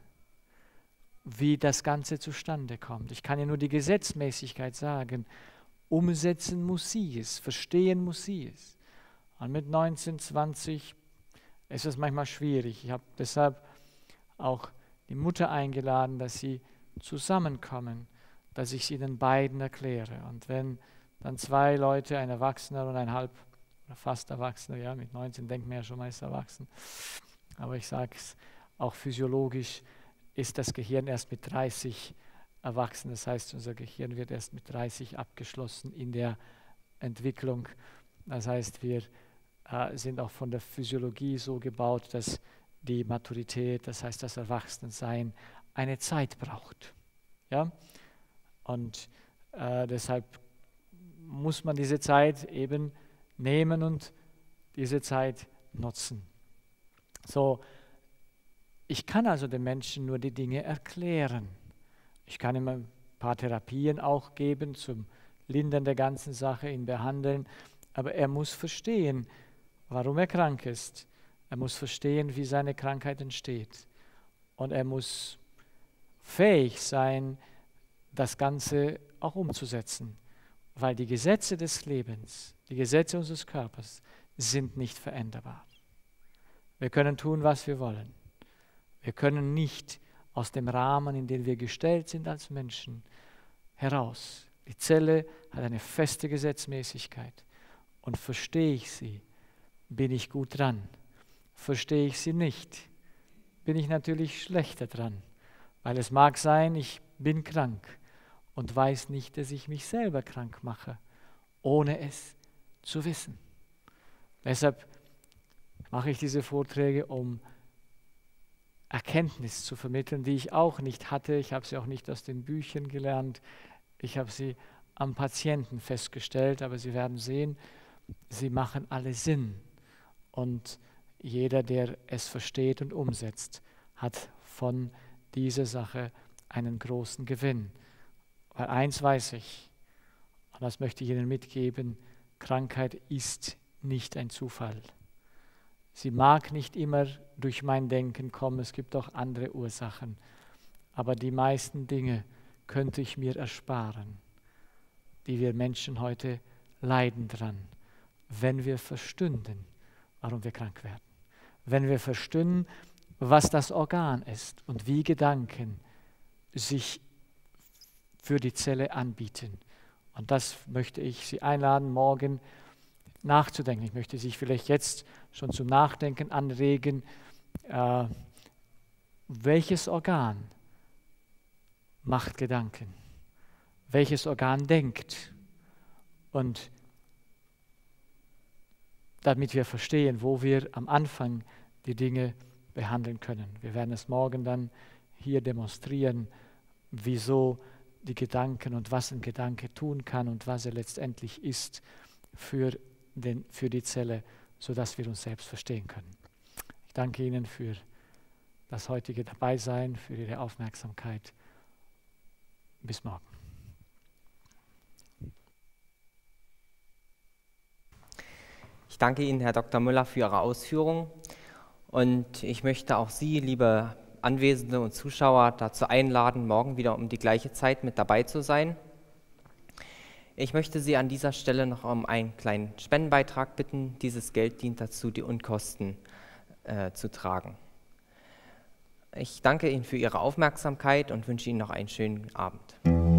wie das Ganze zustande kommt. Ich kann ihr nur die Gesetzmäßigkeit sagen. Umsetzen muss sie es, verstehen muss sie es. Und mit neunzehn, zwanzig ist es manchmal schwierig. Ich habe deshalb auch die Mutter eingeladen, dass sie zusammenkommen, dass ich es ihnen beiden erkläre. Und wenn dann zwei Leute, ein Erwachsener und ein halb oder fast Erwachsener, ja, mit neunzehn denkt man ja schon mal, ist erwachsen, aber ich sage es auch physiologisch, ist das Gehirn erst mit dreißig erwachsen. Das heißt, unser Gehirn wird erst mit dreißig abgeschlossen in der Entwicklung. Das heißt, wir äh, sind auch von der Physiologie so gebaut, dass die Maturität, das heißt das Erwachsensein, eine Zeit braucht. Ja? Und äh, deshalb muss man diese Zeit eben nehmen und diese Zeit nutzen. So, ich kann also den Menschen nur die Dinge erklären. Ich kann ihm ein paar Therapien auch geben zum Lindern der ganzen Sache, ihn behandeln, aber er muss verstehen, warum er krank ist. Er muss verstehen, wie seine Krankheit entsteht. Und er muss fähig sein, das Ganze auch umzusetzen, weil die Gesetze des Lebens, die Gesetze unseres Körpers sind nicht veränderbar. Wir können tun, was wir wollen. Wir können nicht aus dem Rahmen, in den wir gestellt sind als Menschen, heraus. Die Zelle hat eine feste Gesetzmäßigkeit. Und verstehe ich sie, bin ich gut dran. Verstehe ich sie nicht, bin ich natürlich schlechter dran. Weil es mag sein, ich bin krank. und weiß nicht, dass ich mich selber krank mache, ohne es zu wissen. Deshalb mache ich diese Vorträge, um Erkenntnis zu vermitteln, die ich auch nicht hatte. Ich habe sie auch nicht aus den Büchern gelernt. Ich habe sie am Patienten festgestellt, aber Sie werden sehen, sie machen alle Sinn. Und jeder, der es versteht und umsetzt, hat von dieser Sache einen großen Gewinn. Weil eins weiß ich, und das möchte ich Ihnen mitgeben, Krankheit ist nicht ein Zufall. Sie mag nicht immer durch mein Denken kommen, es gibt auch andere Ursachen. Aber die meisten Dinge könnte ich mir ersparen, die wir Menschen heute leiden dran, wenn wir verstünden, warum wir krank werden. Wenn wir verstünden, was das Organ ist und wie Gedanken sich für die Zelle anbieten. Und das möchte ich Sie einladen, morgen nachzudenken. Ich möchte Sie vielleicht jetzt schon zum Nachdenken anregen, äh, welches Organ macht Gedanken? Welches Organ denkt? Und damit wir verstehen, wo wir am Anfang die Dinge behandeln können. Wir werden es morgen dann hier demonstrieren, wieso die Gedanken und was ein Gedanke tun kann und was er letztendlich ist für, den, für die Zelle, sodass wir uns selbst verstehen können. Ich danke Ihnen für das heutige Dabeisein, für Ihre Aufmerksamkeit. Bis morgen. Ich danke Ihnen, Herr Doktor Müller, für Ihre Ausführungen. Und ich möchte auch Sie, liebe Anwesende und Zuschauer, dazu einladen, morgen wieder um die gleiche Zeit mit dabei zu sein. Ich möchte Sie an dieser Stelle noch um einen kleinen Spendenbeitrag bitten. Dieses Geld dient dazu, die Unkosten äh, zu tragen. Ich danke Ihnen für Ihre Aufmerksamkeit und wünsche Ihnen noch einen schönen Abend.